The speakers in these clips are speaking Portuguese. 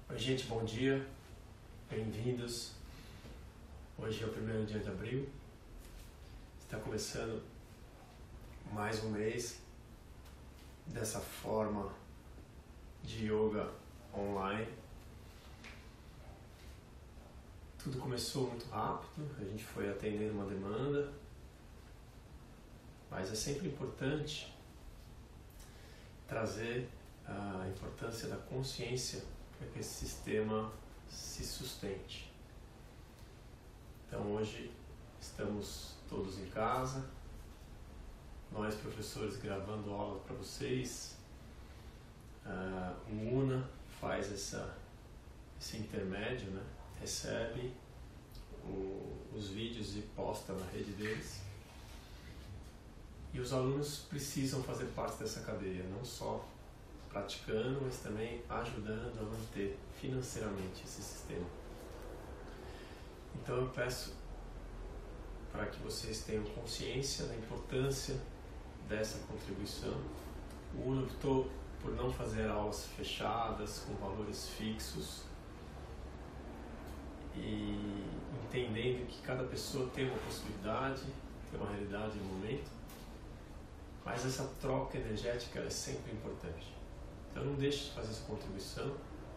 Oi gente, bom dia, bem-vindos. Hoje é o primeiro dia de abril, está começando mais um mês dessa forma de yoga online. Tudo começou muito rápido, a gente foi atendendo uma demanda, mas é sempre importante trazer a importância da consciência para que esse sistema se sustente. Então hoje estamos todos em casa, nós professores gravando aula para vocês, o UNA faz esse intermédio, né? Recebe os vídeos e posta na rede deles. E os alunos precisam fazer parte dessa cadeia, não só praticando, mas também ajudando a manter financeiramente esse sistema. Então eu peço para que vocês tenham consciência da importância dessa contribuição. O UNA optou por não fazer aulas fechadas, com valores fixos, e entendendo que cada pessoa tem uma possibilidade, tem uma realidade no momento, mas essa troca energética é sempre importante. Então não deixe de fazer essa contribuição.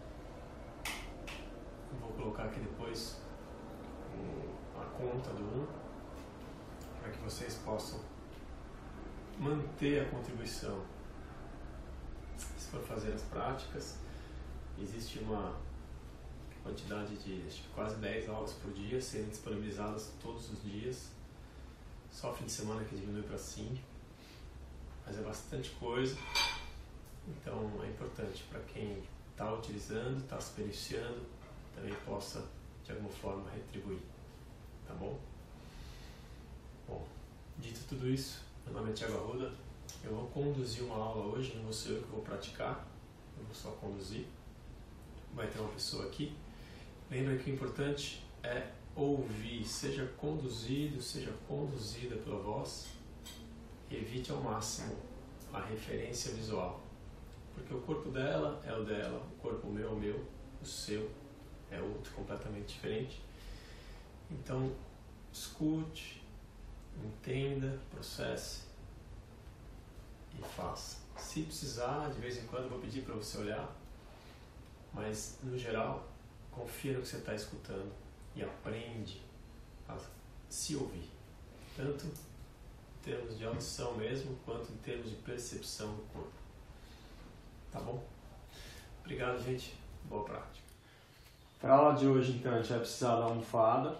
Eu vou colocar aqui depois a conta do UNA, para que vocês possam manter a contribuição. Se for fazer as práticas, existe uma quantidade de quase 10 aulas por dia sendo disponibilizadas todos os dias. Só fim de semana que diminui para 5, mas é bastante coisa. Então é importante para quem está utilizando, está se beneficiando, também possa de alguma forma retribuir, tá bom? Bom, dito tudo isso, meu nome é Thiago Arruda, eu vou conduzir uma aula hoje, não vou ser eu que vou praticar, eu vou só conduzir, vai ter uma pessoa aqui. Lembra que o importante é ouvir, seja conduzido, seja conduzida pela voz, evite ao máximo a referência visual, porque o corpo dela é o dela, o corpo meu é o meu, o seu é outro completamente diferente. Então escute, entenda, processe e faça. Se precisar, de vez em quando eu vou pedir para você olhar, mas no geral confia no que você está escutando e aprende a se ouvir, tanto em termos de audição mesmo, quanto em termos de percepção do corpo. Tá bom? Obrigado, gente. Boa prática. Para a aula de hoje, então, a gente vai precisar da almofada,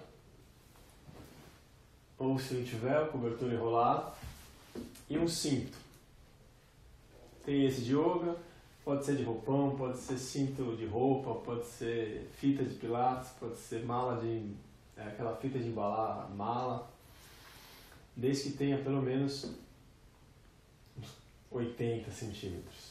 ou se não tiver, o cobertor enrolado e um cinto. Tem esse de yoga, pode ser de roupão, pode ser cinto de roupa, pode ser fita de pilates, pode ser aquela fita de embalar mala, desde que tenha pelo menos uns 80 centímetros.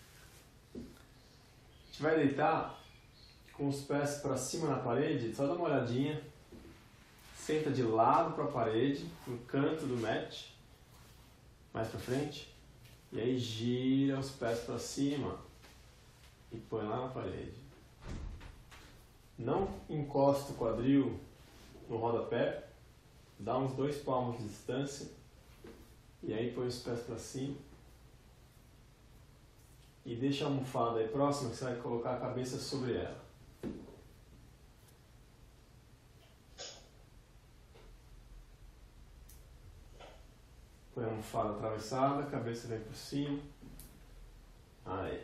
A gente vai deitar com os pés para cima na parede, só dá uma olhadinha, senta de lado para a parede, no canto do mat, mais para frente, e aí gira os pés para cima e põe lá na parede. Não encosta o quadril no rodapé, dá uns 2 palmos de distância, e aí põe os pés para cima. E deixa a almofada aí próxima, que você vai colocar a cabeça sobre ela. Põe a almofada atravessada, a cabeça vem por cima. Aí.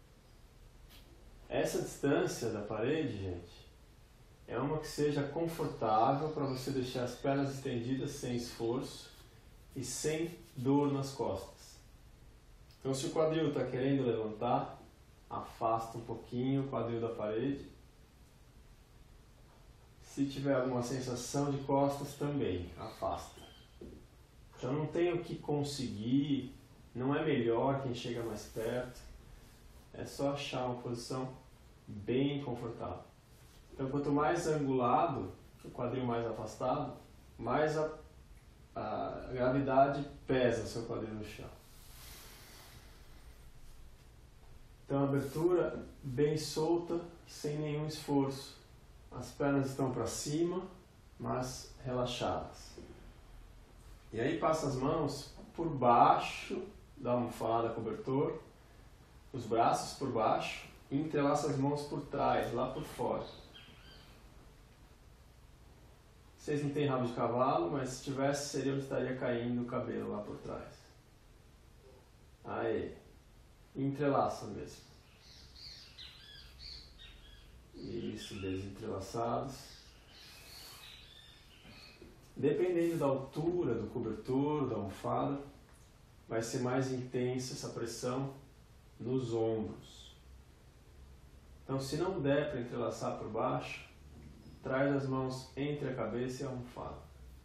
Essa distância da parede, gente, é uma que seja confortável para você deixar as pernas estendidas sem esforço e sem dor nas costas. Então, se o quadril está querendo levantar, afasta um pouquinho o quadril da parede. Se tiver alguma sensação de costas, também afasta. Então, não tem o que conseguir, não é melhor quem chega mais perto. É só achar uma posição bem confortável. Então, quanto mais angulado, o quadril mais afastado, mais a gravidade pesa o seu quadril no chão. Então, a abertura bem solta, sem nenhum esforço. As pernas estão para cima, mas relaxadas. E aí passa as mãos por baixo da almofada, cobertor, os braços por baixo e entrelaça as mãos por trás, lá por fora. Vocês não têm rabo de cavalo, mas se tivesse, seria onde estaria caindo o cabelo lá por trás. Aí. Entrelaça mesmo. Isso, dedos entrelaçados. Dependendo da altura do cobertor, da almofada, vai ser mais intensa essa pressão nos ombros. Então, se não der para entrelaçar por baixo, traz as mãos entre a cabeça e a almofada.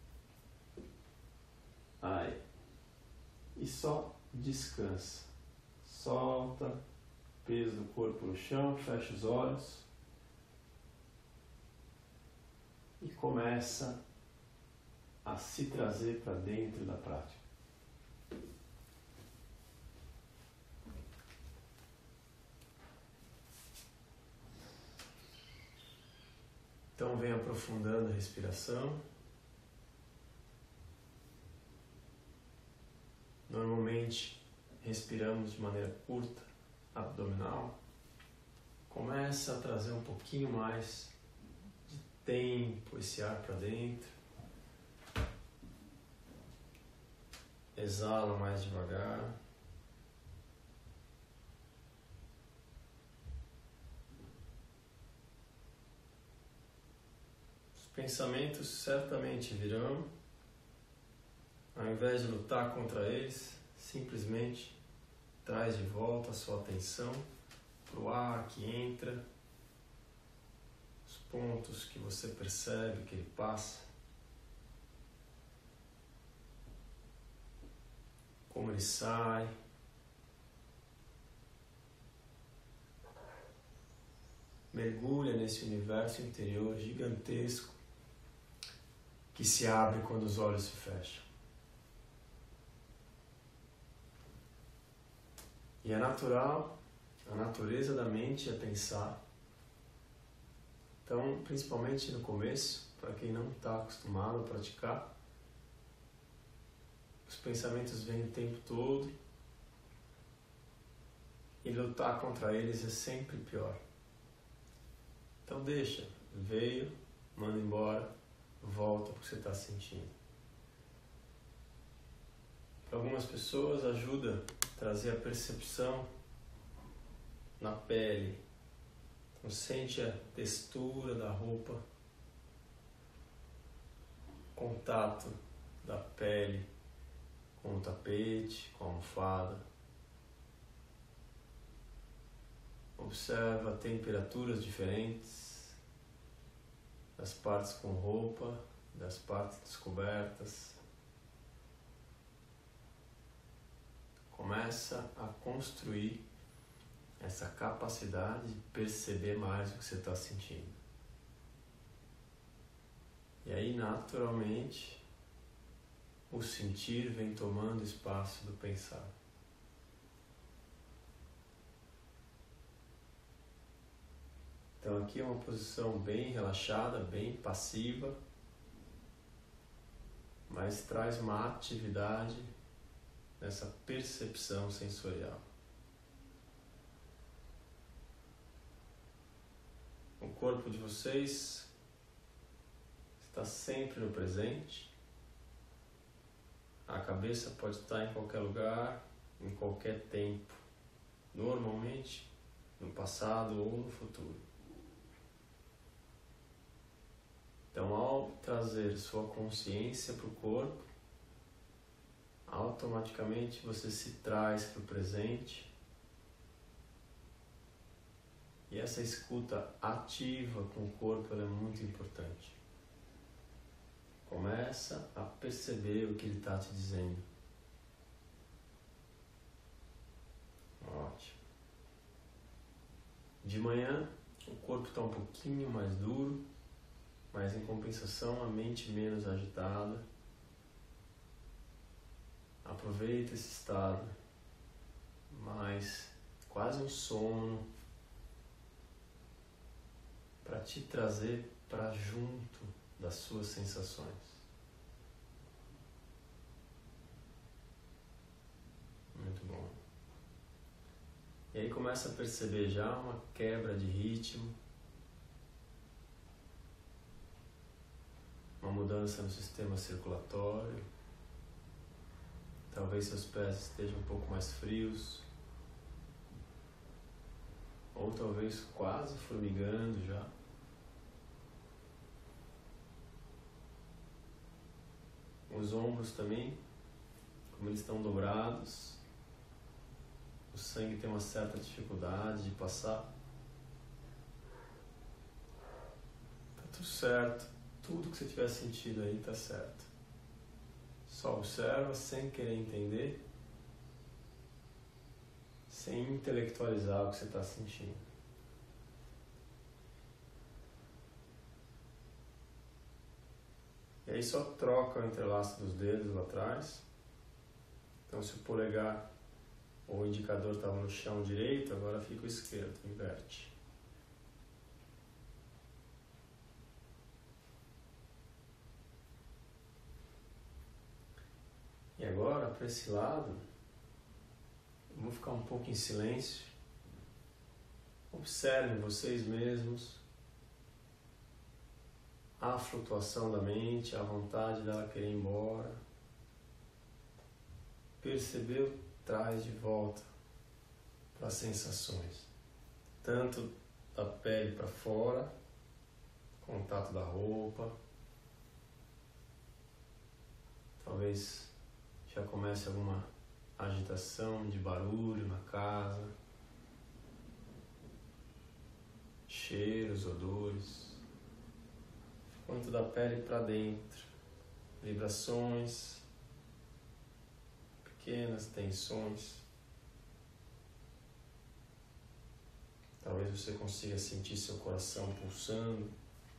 Aí. E só descansa. Solta peso do corpo no chão, fecha os olhos e começa a se trazer para dentro da prática. Então vem aprofundando a respiração. Normalmente respiramos de maneira curta, abdominal. Começa a trazer um pouquinho mais de tempo esse ar para dentro. Exala mais devagar. Os pensamentos certamente virão. Ao invés de lutar contra eles, simplesmente traz de volta a sua atenção para o ar que entra, os pontos que você percebe que ele passa, como ele sai. Mergulha nesse universo interior gigantesco que se abre quando os olhos se fecham. E é natural, a natureza da mente é pensar. Então, principalmente no começo, para quem não está acostumado a praticar, os pensamentos vêm o tempo todo e lutar contra eles é sempre pior. Então deixa, veio, manda embora, volta para o que você está sentindo. Para algumas pessoas ajuda a trazer a percepção na pele. Então sente a textura da roupa, contato da pele com o tapete, com a almofada. Observa temperaturas diferentes das partes com roupa, das partes descobertas. Começa a construir essa capacidade de perceber mais o que você está sentindo. E aí, naturalmente, o sentir vem tomando espaço do pensar. Então aqui é uma posição bem relaxada, bem passiva, mas traz uma atividade nessa percepção sensorial. O corpo de vocês está sempre no presente. A cabeça pode estar em qualquer lugar, em qualquer tempo, normalmente no passado ou no futuro. Então, ao trazer sua consciência para o corpo, automaticamente você se traz para o presente. E essa escuta ativa com o corpo ela é muito importante. Começa a perceber o que ele está te dizendo. Ótimo. De manhã, o corpo está um pouquinho mais duro, mas em compensação a mente menos agitada. Aproveita esse estado mais quase um sono, para te trazer para junto das suas sensações. Muito bom. E aí começa a perceber já uma quebra de ritmo, uma mudança no sistema circulatório. Talvez seus pés estejam um pouco mais frios, ou talvez quase formigando já. Os ombros também, como eles estão dobrados, o sangue tem uma certa dificuldade de passar. Tá tudo certo, tudo que você tiver sentido aí tá certo. Só observa sem querer entender, sem intelectualizar o que você está sentindo. E aí só troca o entrelaço dos dedos lá atrás. Então se o polegar ou o indicador estava no chão direito, agora fica o esquerdo, inverte. E agora, para esse lado, eu vou ficar um pouco em silêncio. Observem vocês mesmos a flutuação da mente, a vontade dela querer ir embora. Percebeu? Traz de volta para as sensações. Tanto da pele para fora, contato da roupa. Talvez já comece alguma agitação de barulho na casa, cheiros, odores. Quanto da pele para dentro, vibrações, pequenas tensões. Talvez você consiga sentir seu coração pulsando.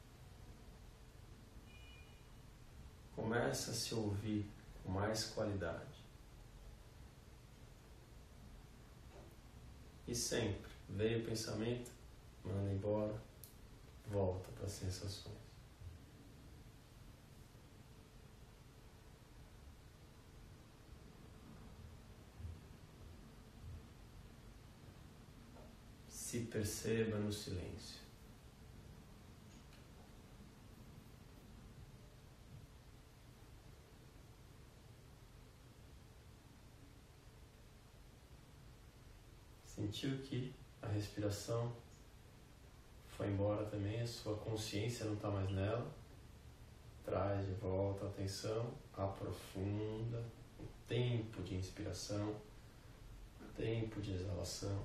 Começa a se ouvir com mais qualidade. E sempre, veio o pensamento, manda embora, volta para as sensações. Se perceba no silêncio. Sentiu que a respiração foi embora também, a sua consciência não está mais nela. Traz de volta a atenção, aprofunda o tempo de inspiração, o tempo de exalação.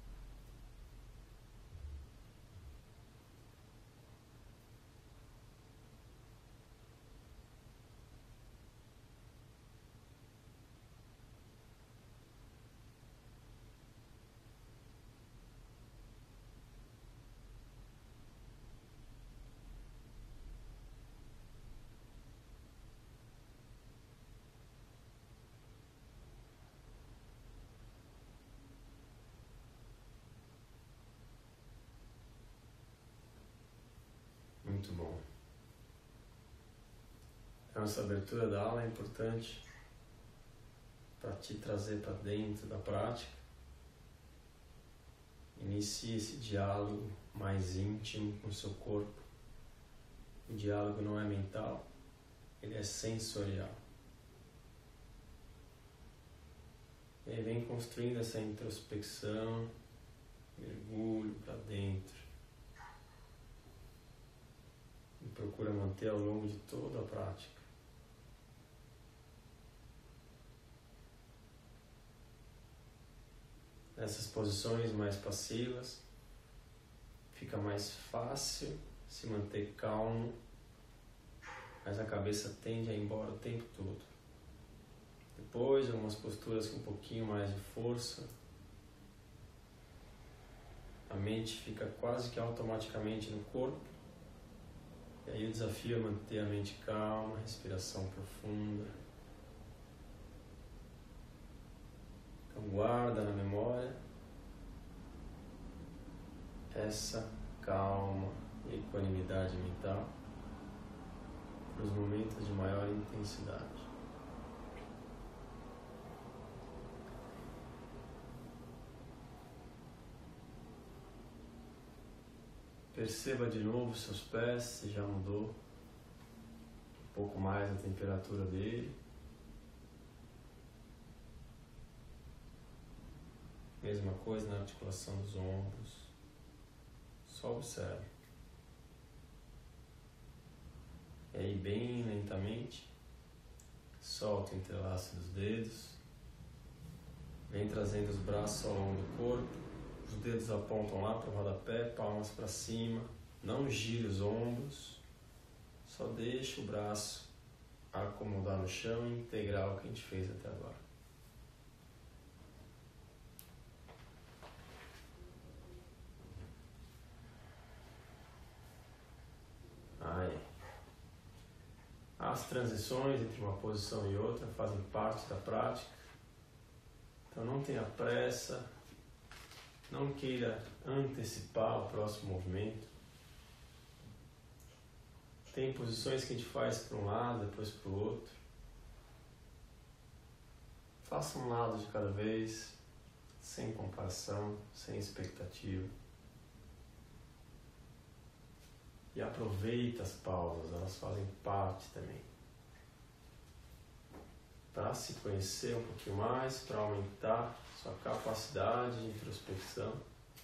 Muito bom. Então essa abertura da aula é importante para te trazer para dentro da prática. Inicie esse diálogo mais íntimo com o seu corpo. O diálogo não é mental, ele é sensorial. E aí vem construindo essa introspecção, mergulho para dentro. E procura manter ao longo de toda a prática. Nessas posições mais passivas, fica mais fácil se manter calmo, mas a cabeça tende a ir embora o tempo todo. Depois, algumas posturas com um pouquinho mais de força, a mente fica quase que automaticamente no corpo. E aí o desafio é manter a mente calma, respiração profunda. Então guarda na memória essa calma e equanimidade mental para os momentos de maior intensidade. Perceba de novo seus pés, se já mudou um pouco mais a temperatura dele. Mesma coisa na articulação dos ombros. Só observe. E aí, bem lentamente, solta o entrelaço dos dedos. Vem trazendo os braços ao longo do corpo. Os dedos apontam lá para o rodapé, palmas para cima. Não gire os ombros. Só deixa o braço acomodar no chão e integrar o que a gente fez até agora. Aí. As transições entre uma posição e outra fazem parte da prática. Então não tenha pressa. Não queira antecipar o próximo movimento. Tem posições que a gente faz para um lado, depois para o outro. Faça um lado de cada vez, sem comparação, sem expectativa. E aproveita as pausas, elas fazem parte também. Para se conhecer um pouquinho mais, para aumentar sua capacidade de introspecção.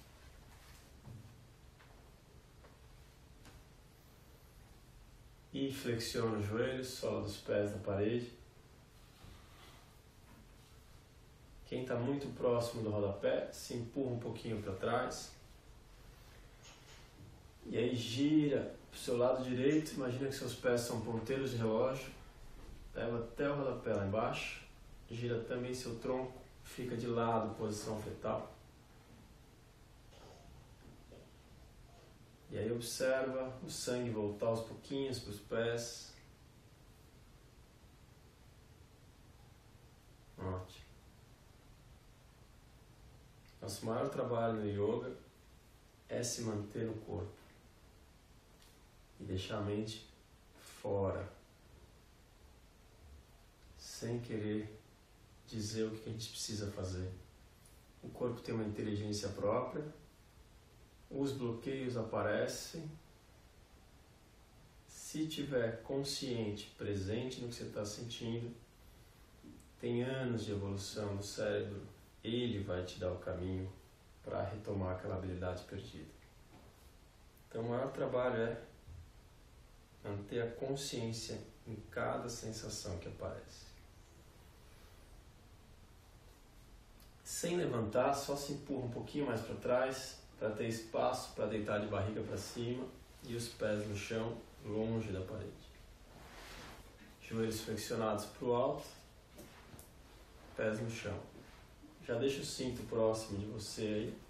E flexiona os joelhos, sola dos pés na parede. Quem está muito próximo do rodapé, se empurra um pouquinho para trás. E aí gira para o seu lado direito, imagina que seus pés são ponteiros de relógio. Leva até o rodapé lá embaixo. Gira também seu tronco, fica de lado, posição fetal. E aí observa o sangue voltar aos pouquinhos para os pés. Ótimo. Nosso maior trabalho no yoga é se manter no corpo e deixar a mente fora, sem querer dizer o que a gente precisa fazer. O corpo tem uma inteligência própria. Os bloqueios aparecem. Se tiver consciente, presente no que você está sentindo, tem anos de evolução do cérebro, ele vai te dar o caminho para retomar aquela habilidade perdida. Então o maior trabalho é manter a consciência em cada sensação que aparece. Sem levantar, só se empurra um pouquinho mais para trás, para ter espaço para deitar de barriga para cima e os pés no chão, longe da parede. Joelhos flexionados para o alto, pés no chão. Já deixa o cinto próximo de você aí.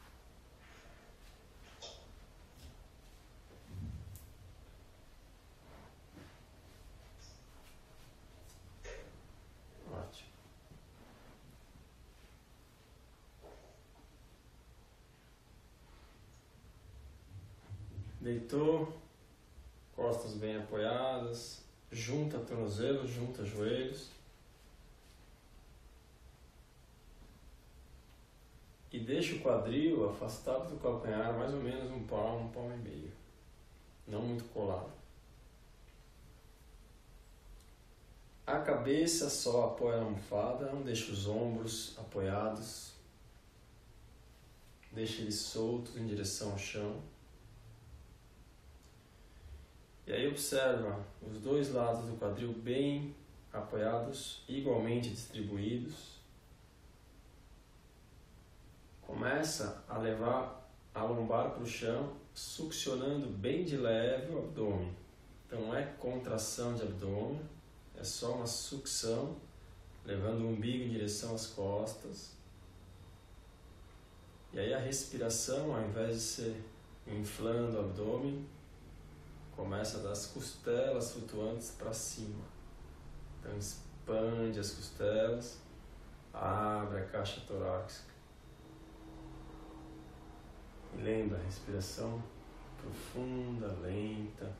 Ótimo. Deitou, costas bem apoiadas, junta tornozelos, junta joelhos. E deixa o quadril afastado do calcanhar, mais ou menos um palmo e meio. Não muito colado. A cabeça só apoia a almofada, não deixa os ombros apoiados. Deixa eles soltos em direção ao chão. E aí observa os dois lados do quadril bem apoiados, igualmente distribuídos. Começa a levar a lombar para o chão, succionando bem de leve o abdômen. Então não é contração de abdômen, é só uma sucção, levando o umbigo em direção às costas. E aí a respiração, ao invés de ser inflando o abdômen, começa das costelas flutuantes para cima. Então expande as costelas, abre a caixa torácica. E lembra, respiração profunda, lenta.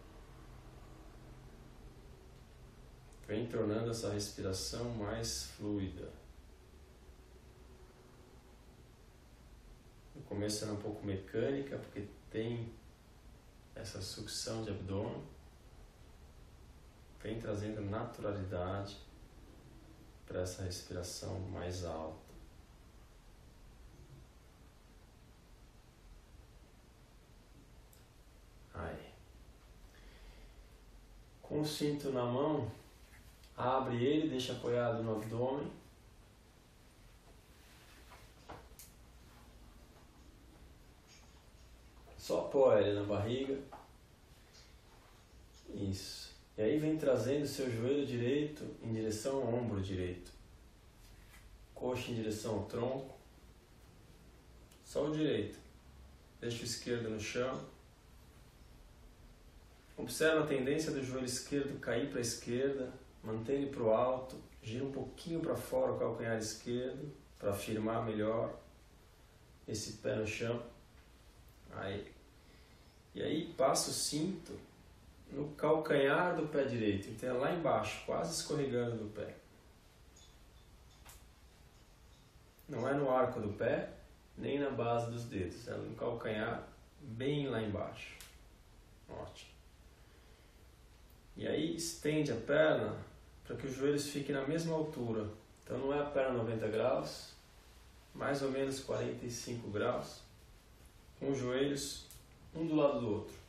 Vem tornando essa respiração mais fluida. No começo era um pouco mecânica, porque tem essa sucção de abdômen. Vem trazendo naturalidade para essa respiração mais alta. Aí. Com o cinto na mão, abre ele, deixa apoiado no abdômen. Só apoia ele na barriga. Isso. E aí vem trazendo o seu joelho direito em direção ao ombro direito. Coxa em direção ao tronco. Só o direito. Deixa o esquerdo no chão. Observa a tendência do joelho esquerdo cair para a esquerda. Mantém ele para o alto. Gira um pouquinho para fora o calcanhar esquerdo para firmar melhor esse pé no chão. Aí. E aí passa o cinto no calcanhar do pé direito, então é lá embaixo, quase escorregando do pé. Não é no arco do pé, nem na base dos dedos, é no calcanhar bem lá embaixo. Ótimo. E aí estende a perna para que os joelhos fiquem na mesma altura. Então não é a perna 90 graus, mais ou menos 45 graus, com os joelhos um do lado do outro.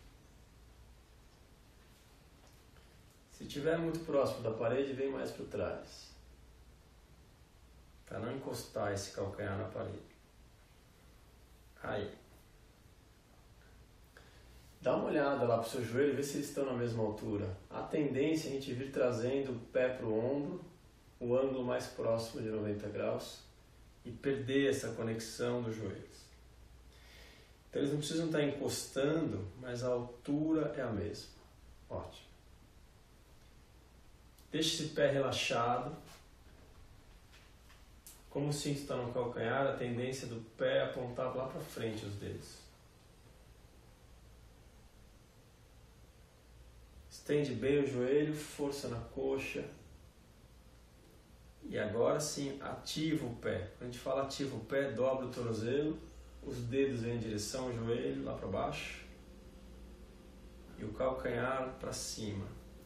Se estiver muito próximo da parede, vem mais para trás, para não encostar esse calcanhar na parede. Aí. Dá uma olhada lá para o seu joelho e vê se eles estão na mesma altura. A tendência é a gente vir trazendo o pé para o ombro, o ângulo mais próximo de 90 graus, e perder essa conexão dos joelhos. Então eles não precisam estar encostando, mas a altura é a mesma. Ótimo. Deixe esse pé relaxado. Como o cinto está no calcanhar, a tendência do pé é apontar lá para frente os dedos. Estende bem o joelho, força na coxa. E agora sim, ativa o pé. Quando a gente fala ativa o pé, dobra o tornozelo, os dedos vêm em direção ao joelho, lá para baixo. E o calcanhar para cima.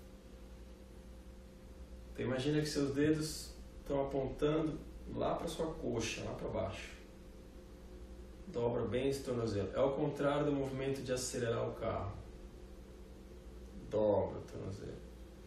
Então imagina que seus dedos estão apontando lá para sua coxa, lá para baixo. Dobra bem esse tornozelo. É ao contrário do movimento de acelerar o carro. Dobra o tornozelo.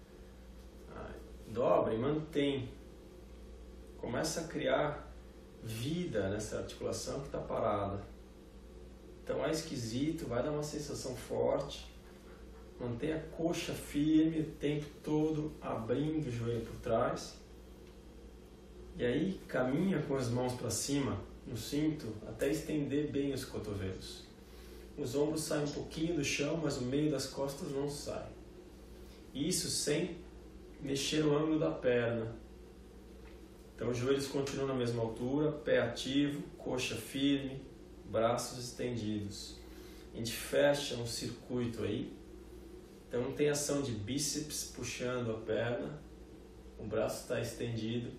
Dobra e mantém. Começa a criar vida nessa articulação que está parada. Então é esquisito, vai dar uma sensação forte. Mantenha a coxa firme o tempo todo, abrindo o joelho por trás. E aí caminha com as mãos para cima, no cinto, até estender bem os cotovelos. Os ombros saem um pouquinho do chão, mas o meio das costas não sai. Isso sem mexer o ângulo da perna. Então os joelhos continuam na mesma altura, pé ativo, coxa firme, braços estendidos. A gente fecha um circuito aí. Então não tem ação de bíceps puxando a perna, o braço está estendido.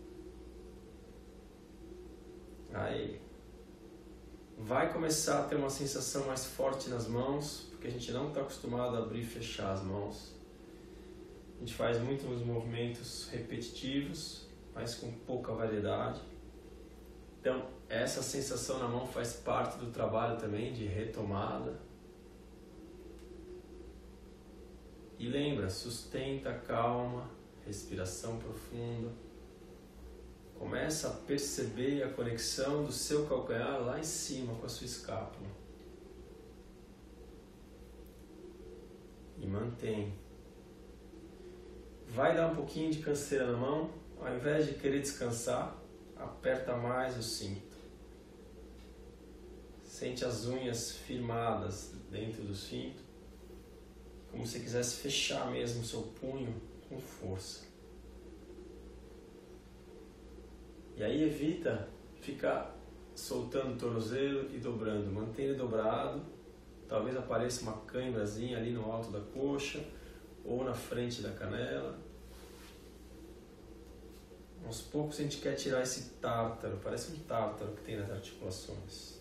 Aí. Vai começar a ter uma sensação mais forte nas mãos, porque a gente não está acostumado a abrir e fechar as mãos. A gente faz muitos movimentos repetitivos, mas com pouca variedade. Então, essa sensação na mão faz parte do trabalho também de retomada. E lembra, sustenta a calma, respiração profunda. Começa a perceber a conexão do seu calcanhar lá em cima com a sua escápula. E mantém. Vai dar um pouquinho de canseira na mão. Ao invés de querer descansar, aperta mais o cinto. Sente as unhas firmadas dentro do cinto, como se quisesse fechar mesmo o seu punho com força. E aí evita ficar soltando o tornozelo e dobrando. Mantenha ele dobrado. Talvez apareça uma cãibrazinha ali no alto da coxa ou na frente da canela. Aos poucos a gente quer tirar esse tártaro, parece um tártaro que tem nas articulações.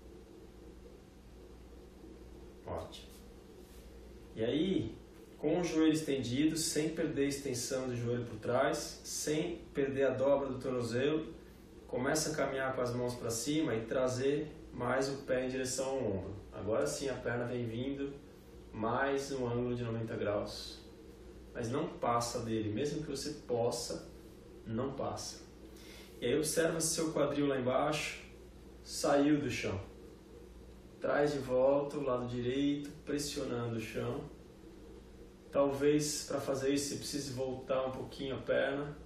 Ótimo. E aí, com o joelho estendido, sem perder a extensão do joelho por trás, sem perder a dobra do tornozelo, começa a caminhar com as mãos para cima e trazer mais o pé em direção ao ombro. Agora sim a perna vem vindo mais um ângulo de 90 graus. Mas não passa dele, mesmo que você possa, não passa. E aí observa se seu quadril lá embaixo saiu do chão. Traz de volta o lado direito, pressionando o chão. Talvez para fazer isso você precise voltar um pouquinho a perna.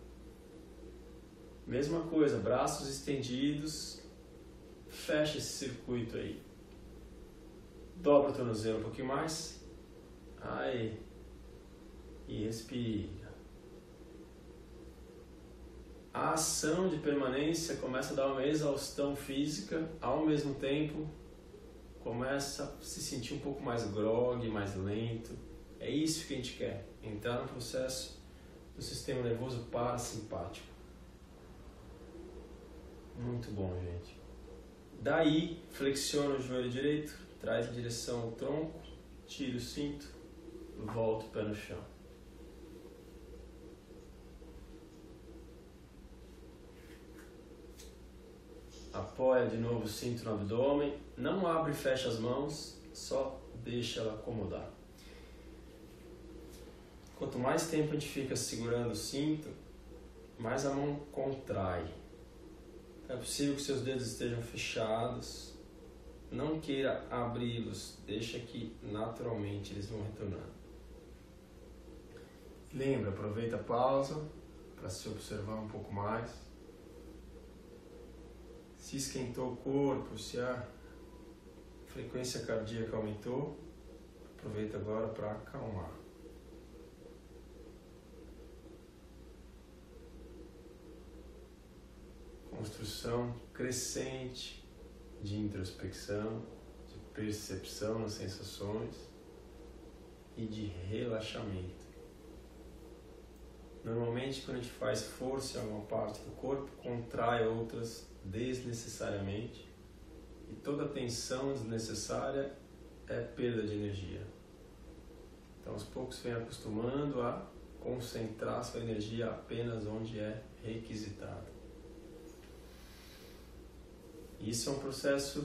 Mesma coisa, braços estendidos. Fecha esse circuito aí. Dobra o tornozelo um pouquinho mais. Aí. E respira. A ação de permanência começa a dar uma exaustão física, ao mesmo tempo começa a se sentir um pouco mais grogue, mais lento. É isso que a gente quer, entrar no processo do sistema nervoso parasimpático. Muito bom, gente. Daí, flexiona o joelho direito, traz em direção ao tronco, tira o cinto, volta o pé no chão. Apoia de novo o cinto no abdômen, não abre e fecha as mãos, só deixa ela acomodar. Quanto mais tempo a gente fica segurando o cinto, mais a mão contrai. É possível que seus dedos estejam fechados, não queira abri-los, deixa que naturalmente eles vão retornando. Lembra, aproveita a pausa para se observar um pouco mais. Se esquentou o corpo, se a frequência cardíaca aumentou, aproveita agora para acalmar. Construção crescente de introspecção, de percepção nas sensações e de relaxamento. Normalmente, quando a gente faz força em alguma parte do corpo, contrai outras desnecessariamente, e toda tensão desnecessária é perda de energia. Então, aos poucos, vem acostumando a concentrar sua energia apenas onde é requisitado. Isso é um processo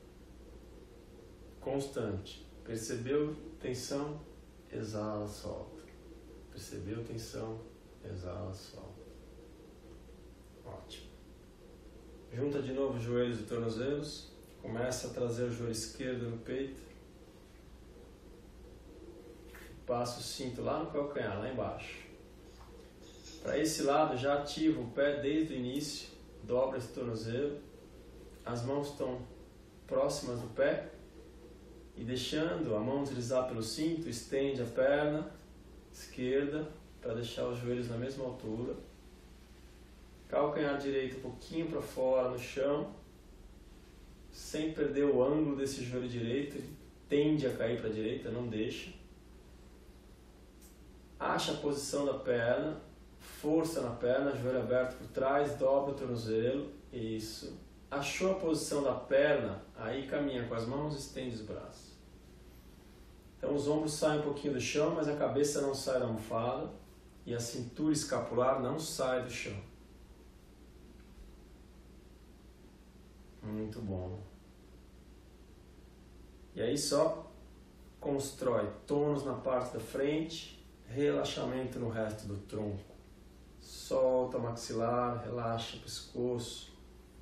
constante. Percebeu tensão? Exala, solta. Percebeu tensão? Exala, solta. Ótimo. Junta de novo os joelhos e tornozelos. Começa a trazer o joelho esquerdo no peito. Passa o cinto lá no calcanhar, lá embaixo. Para esse lado, já ativa o pé desde o início. Dobra esse tornozelo. As mãos estão próximas do pé. E deixando a mão deslizar pelo cinto, estende a perna esquerda para deixar os joelhos na mesma altura. Calcanhar direito um pouquinho para fora no chão, sem perder o ângulo desse joelho direito. Ele tende a cair para a direita, não deixa. Acha a posição da perna, força na perna, joelho aberto por trás, dobra o tornozelo. Isso. Achou a posição da perna, aí caminha com as mãos, estende os braços. Então os ombros saem um pouquinho do chão, mas a cabeça não sai da almofada e a cintura escapular não sai do chão. Muito bom. E aí só constrói tônus na parte da frente, relaxamento no resto do tronco. Solta o maxilar, relaxa o pescoço.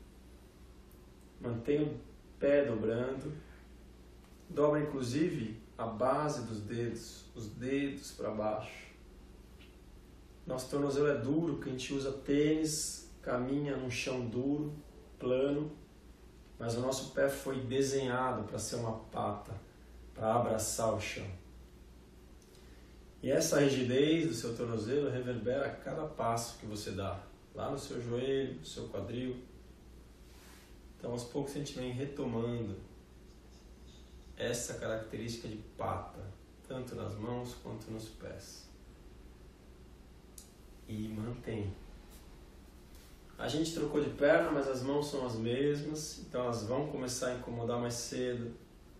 Mantém o pé dobrando. Dobra inclusive a base dos dedos, os dedos para baixo. Nosso tornozelo é duro, porque a gente usa tênis, caminha num chão duro, plano, mas o nosso pé foi desenhado para ser uma pata, para abraçar o chão. E essa rigidez do seu tornozelo reverbera a cada passo que você dá, lá no seu joelho, no seu quadril. Então, aos poucos a gente vem retomando essa característica de pata, tanto nas mãos quanto nos pés. E mantém. A gente trocou de perna, mas as mãos são as mesmas, então elas vão começar a incomodar mais cedo.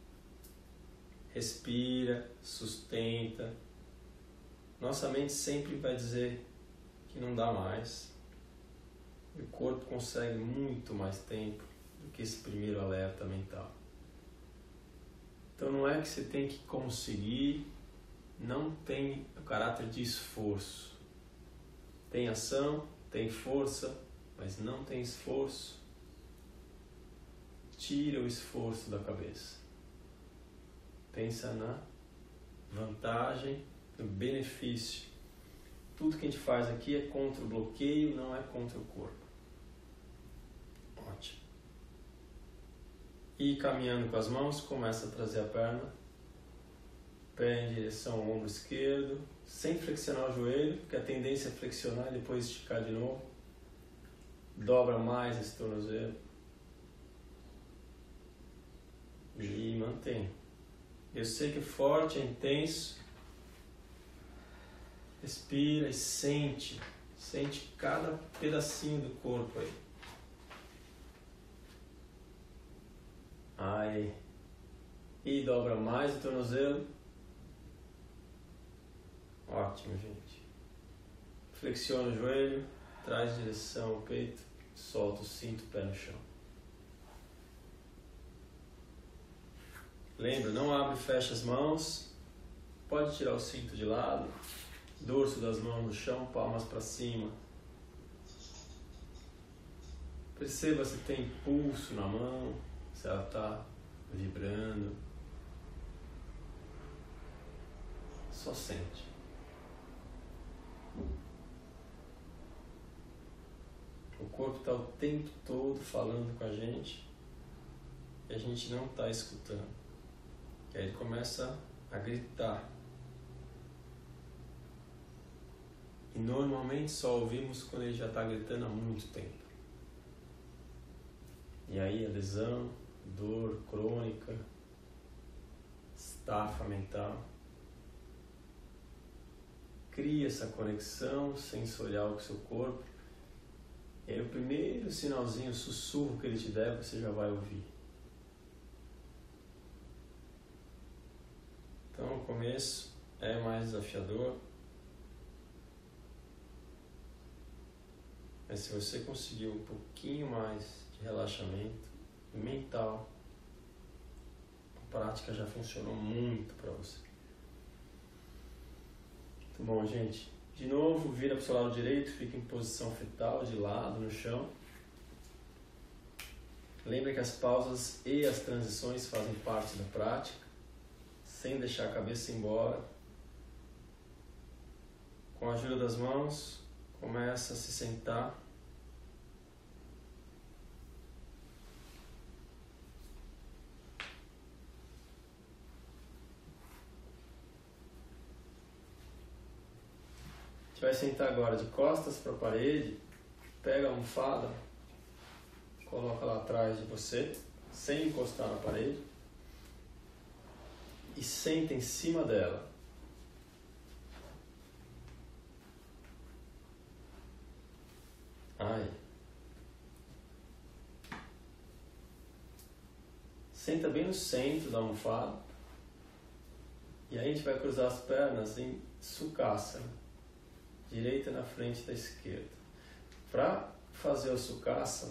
Respira, sustenta. Nossa mente sempre vai dizer que não dá mais. E o corpo consegue muito mais tempo do que esse primeiro alerta mental. Então não é que você tem que conseguir, não tem o caráter de esforço. Tem ação, tem força, mas não tem esforço. Tira o esforço da cabeça. Pensa na vantagem, no benefício. Tudo que a gente faz aqui é contra o bloqueio, não é contra o corpo. Ótimo. E caminhando com as mãos, começa a trazer a perna, pé em direção ao ombro esquerdo, sem flexionar o joelho, porque a tendência é flexionar e depois esticar de novo. Dobra mais esse tornozelo. E mantém. Eu sei que é forte, é intenso. Respira e sente. Sente cada pedacinho do corpo aí. Aí. E dobra mais o tornozelo. Ótimo, gente. Flexiona o joelho, traz direção ao peito, solta o cinto, pé no chão. Lembra, não abre e fecha as mãos. Pode tirar o cinto de lado. Dorso das mãos no chão, palmas para cima. Perceba se tem pulso na mão, se ela está vibrando. Só sente. O corpo está o tempo todo falando com a gente e a gente não está escutando. E aí ele começa a gritar. E normalmente só ouvimos quando ele já está gritando há muito tempo. E aí a lesão, dor crônica, estafa mental. Cria essa conexão sensorial com o seu corpo. E aí o primeiro sinalzinho, sussurro que ele te der, você já vai ouvir. Então o começo é mais desafiador. Mas se você conseguir um pouquinho mais de relaxamento mental, a prática já funcionou muito para você. Muito bom, gente. De novo, vira para o seu lado direito, fica em posição fetal, de lado, no chão. Lembre que as pausas e as transições fazem parte da prática, sem deixar a cabeça embora. Com a ajuda das mãos, começa a se sentar. A gente vai sentar agora de costas para a parede, pega a almofada, coloca lá atrás de você, sem encostar na parede, e senta em cima dela. Ai. Senta bem no centro da almofada. E aí a gente vai cruzar as pernas em Sukhasana. Direita na frente da esquerda. Para fazer o Sukhasana,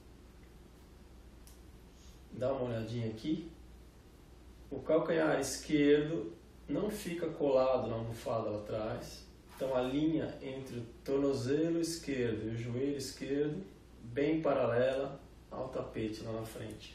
dá uma olhadinha aqui. O calcanhar esquerdo não fica colado na almofada lá atrás. Então a linha entre o tornozelo esquerdo e o joelho esquerdo bem paralela ao tapete lá na frente.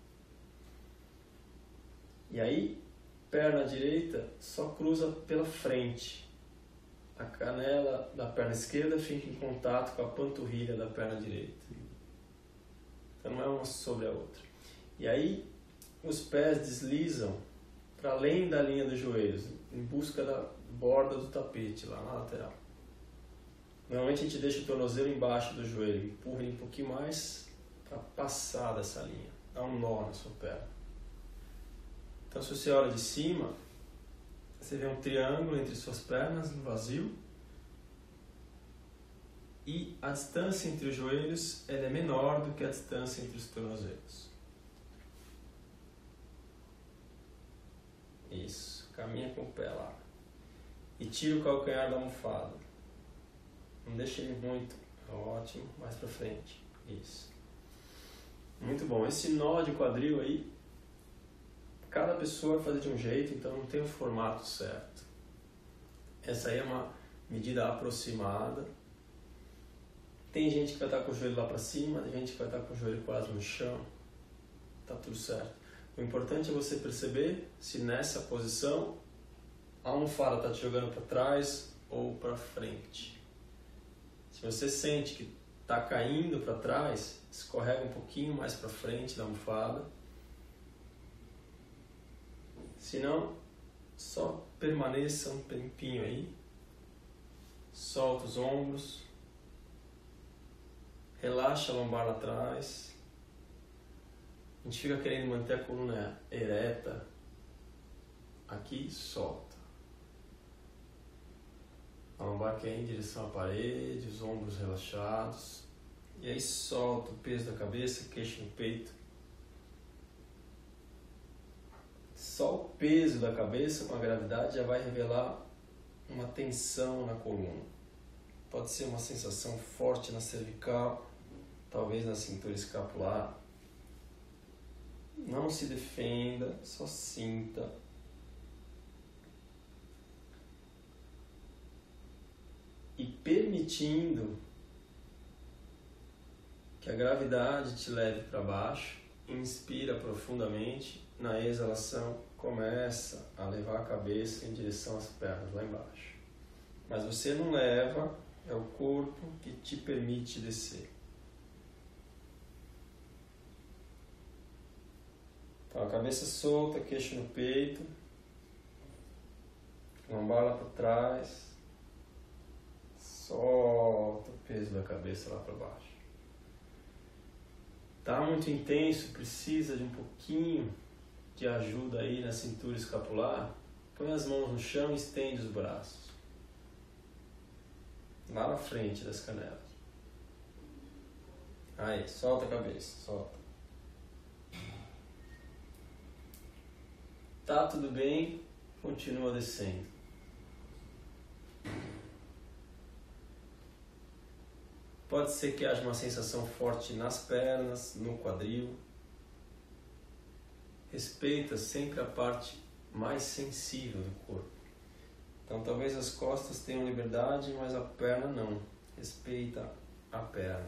E aí, perna direita só cruza pela frente. A canela da perna esquerda fica em contato com a panturrilha da perna direita. Então não é uma sobre a outra. E aí, os pés deslizam para além da linha dos joelhos, em busca da borda do tapete, lá na lateral. Normalmente a gente deixa o tornozelo embaixo do joelho, empurra ele um pouquinho mais para passar dessa linha, dá um nó na sua perna. Então, se você olha de cima, você vê um triângulo entre suas pernas, no vazio, e a distância entre os joelhos ela é menor do que a distância entre os tornozelos. Isso, caminha com o pé lá. E tira o calcanhar da almofada. Não deixa ele muito. Ótimo, mais pra frente. Isso. Muito bom. Esse nó de quadril aí, cada pessoa vai fazer de um jeito, então não tem um formato certo. Essa aí é uma medida aproximada. Tem gente que vai estar com o joelho lá pra cima, tem gente que vai estar com o joelho quase no chão. Tá tudo certo. O importante é você perceber se nessa posição a almofada está te jogando para trás ou para frente. Se você sente que está caindo para trás, escorrega um pouquinho mais para frente da almofada. Se não, só permaneça um tempinho aí. Solta os ombros. Relaxa a lombar lá atrás. A gente fica querendo manter a coluna ereta. Aqui, solta. A lombar quer ir em direção à parede, os ombros relaxados. E aí solta o peso da cabeça, queixo no peito. Só o peso da cabeça com a gravidade já vai revelar uma tensão na coluna. Pode ser uma sensação forte na cervical, talvez na cintura escapular. Não se defenda, só sinta. E permitindo que a gravidade te leve para baixo, inspira profundamente, na exalação começa a levar a cabeça em direção às pernas lá embaixo. Mas você não leva, é o corpo que te permite descer. Então a cabeça solta, queixo no peito, lombar lá para trás, solta o peso da cabeça lá para baixo. Tá muito intenso, precisa de um pouquinho de ajuda aí na cintura escapular, põe as mãos no chão e estende os braços. Lá na frente das canelas. Aí, solta a cabeça, solta. Tá tudo bem, continua descendo. Pode ser que haja uma sensação forte nas pernas, no quadril. Respeita sempre a parte mais sensível do corpo. Então talvez as costas tenham liberdade, mas a perna não. Respeita a perna.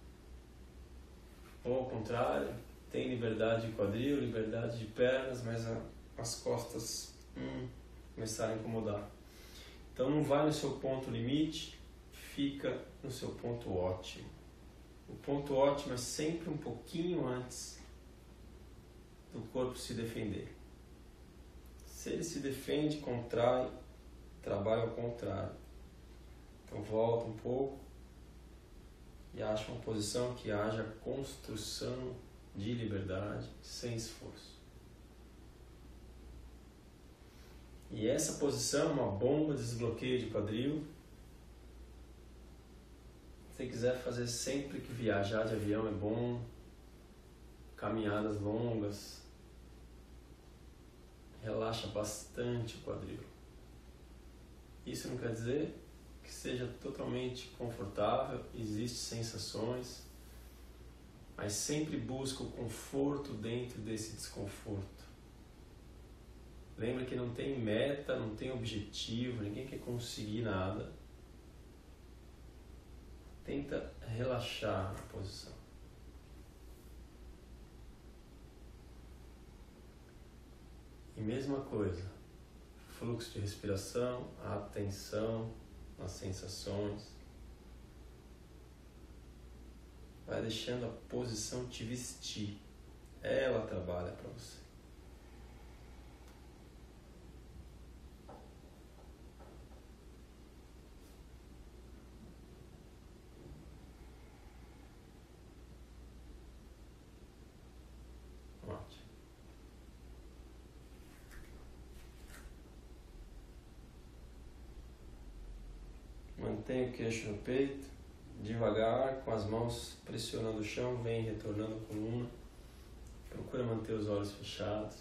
Ou ao contrário, tem liberdade de quadril, liberdade de pernas, mas as costas começaram a incomodar. Então não vai no seu ponto limite, fica no seu ponto ótimo. O ponto ótimo é sempre um pouquinho antes do corpo se defender. Se ele se defende, contrai, trabalha ao contrário. Então volta um pouco e acha uma posição que haja construção de liberdade sem esforço. E essa posição é uma bomba de desbloqueio de quadril. Se você quiser fazer sempre que viajar de avião é bom, caminhadas longas, relaxa bastante o quadril. Isso não quer dizer que seja totalmente confortável, existem sensações, mas sempre busca o conforto dentro desse desconforto. Lembra que não tem meta, não tem objetivo, ninguém quer conseguir nada. Tenta relaxar na posição. E mesma coisa, fluxo de respiração, atenção nas sensações. Vai deixando a posição te vestir. Ela trabalha para você. Mantém o queixo no peito, devagar, com as mãos pressionando o chão, vem retornando a coluna. Procura manter os olhos fechados.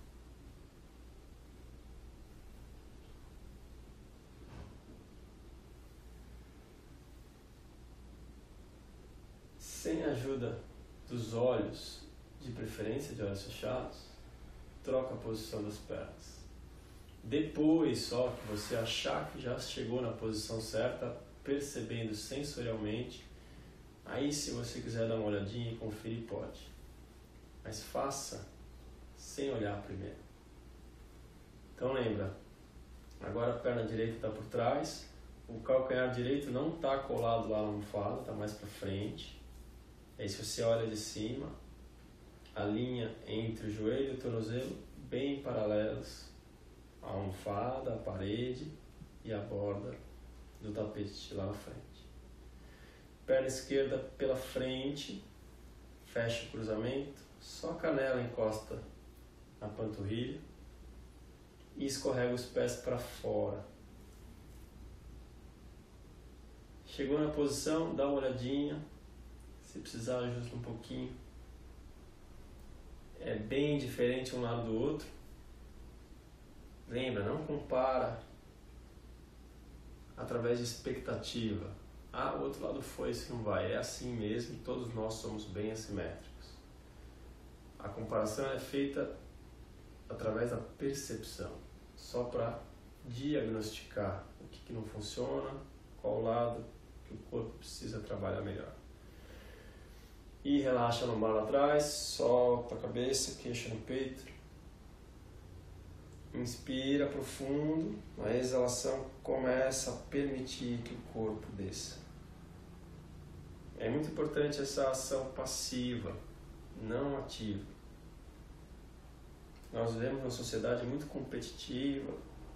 Sem a ajuda dos olhos, de preferência de olhos fechados, troca a posição das pernas. Depois só que você achar que já chegou na posição certa, percebendo sensorialmente, aí se você quiser dar uma olhadinha e conferir, pode. Mas faça sem olhar primeiro. Então lembra, agora a perna direita está por trás, o calcanhar direito não está colado lá na almofada, está mais para frente. Aí se você olha de cima, a linha entre o joelho e o tornozelo bem paralelos à almofada, à parede e à borda do tapete lá na frente. Perna esquerda pela frente, fecha o cruzamento, só a canela encosta na panturrilha e escorrega os pés para fora. Chegou na posição, dá uma olhadinha, se precisar ajusta um pouquinho. É bem diferente um lado do outro. Lembra, não compara através de expectativa. Ah, o outro lado foi, esse não vai. É assim mesmo, todos nós somos bem assimétricos. A comparação é feita através da percepção, só para diagnosticar o que não funciona, qual lado que o corpo precisa trabalhar melhor. E relaxa a lombar lá atrás, solta a cabeça, queixo no peito. Inspira profundo, a exalação começa a permitir que o corpo desça. É muito importante essa ação passiva, não ativa. Nós vivemos uma sociedade muito competitiva.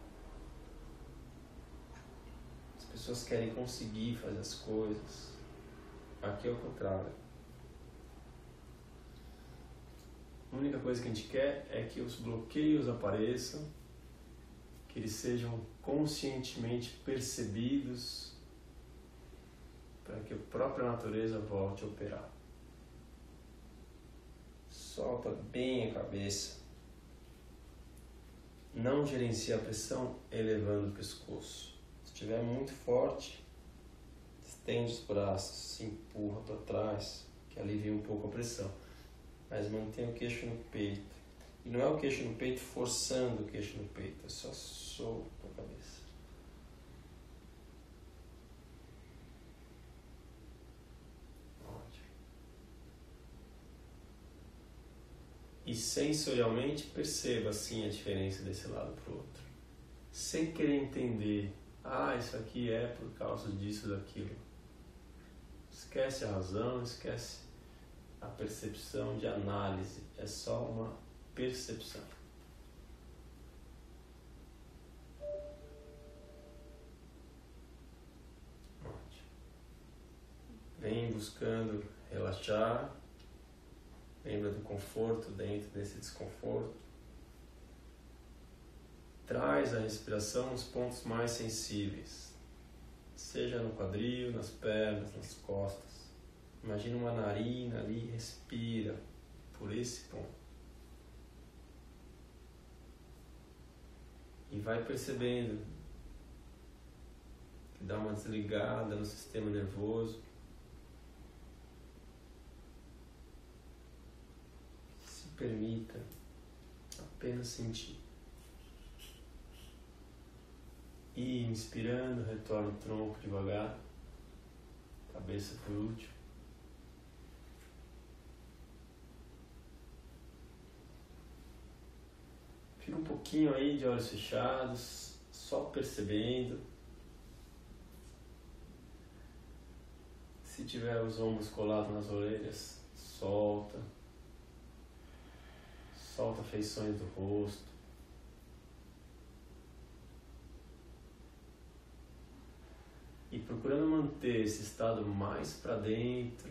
As pessoas querem conseguir fazer as coisas. Aqui é o contrário. A única coisa que a gente quer é que os bloqueios apareçam, que eles sejam conscientemente percebidos, para que a própria natureza volte a operar. Solta bem a cabeça. Não gerencie a pressão elevando o pescoço. Se estiver muito forte, estende os braços, se empurra para trás, que alivia um pouco a pressão. Mas mantém o queixo no peito. E não é o queixo no peito forçando o queixo no peito, é só solto a cabeça. Ótimo. E sensorialmente perceba assim a diferença desse lado para o outro. Sem querer entender, isso aqui é por causa disso, daquilo. Esquece a razão, esquece a percepção de análise, é só uma percepção. Ótimo. Vem buscando relaxar, lembra do conforto dentro desse desconforto. Traz a respiração nos pontos mais sensíveis, seja no quadril, nas pernas, nas costas. Imagina uma narina ali, respira por esse ponto. E vai percebendo que dá uma desligada no sistema nervoso. Se permita apenas sentir. E inspirando, retorna o tronco devagar, cabeça por último. Fica um pouquinho aí de olhos fechados, só percebendo. Se tiver os ombros colados nas orelhas, solta. Solta feições do rosto. E procurando manter esse estado mais para dentro.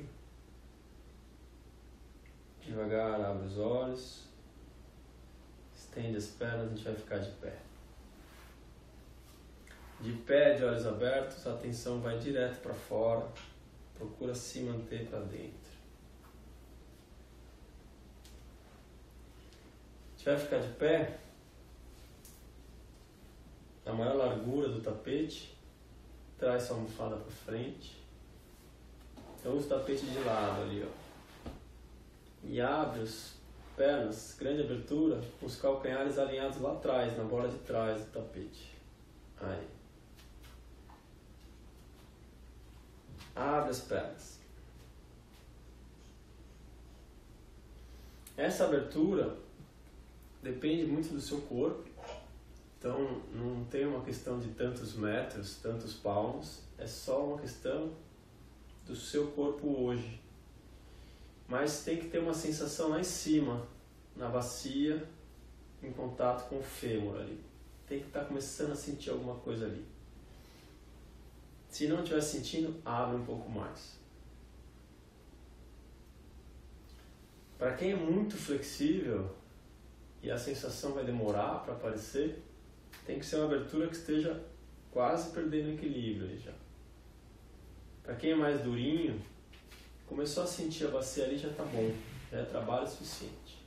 Devagar abre os olhos. Estende as pernas, a gente vai ficar de pé. De pé, de olhos abertos, a atenção vai direto para fora. Procura se manter para dentro. A gente vai ficar de pé na maior largura do tapete. Traz sua almofada para frente. Então usa o tapete de lado ali, ó. E abre as pernas, grande abertura, com os calcanhares alinhados lá atrás, na borda de trás do tapete. Aí. Abre as pernas. Essa abertura depende muito do seu corpo. Então não tem uma questão de tantos metros, tantos palmos. É só uma questão do seu corpo hoje. Mas tem que ter uma sensação lá em cima, na bacia, em contato com o fêmur ali. Tem que estar começando a sentir alguma coisa ali. Se não estiver sentindo, abre um pouco mais. Para quem é muito flexível e a sensação vai demorar para aparecer, tem que ser uma abertura que esteja quase perdendo o equilíbrio ali já. Para quem é mais durinho, começou a sentir a bacia ali, já está bom, já é trabalho suficiente.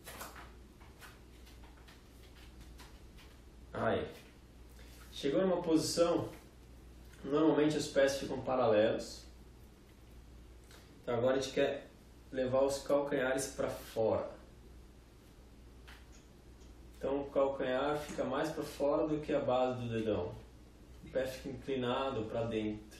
Aí, chegou numa posição, normalmente os pés ficam paralelos. Então agora a gente quer levar os calcanhares para fora. Então o calcanhar fica mais para fora do que a base do dedão. O pé fica inclinado para dentro.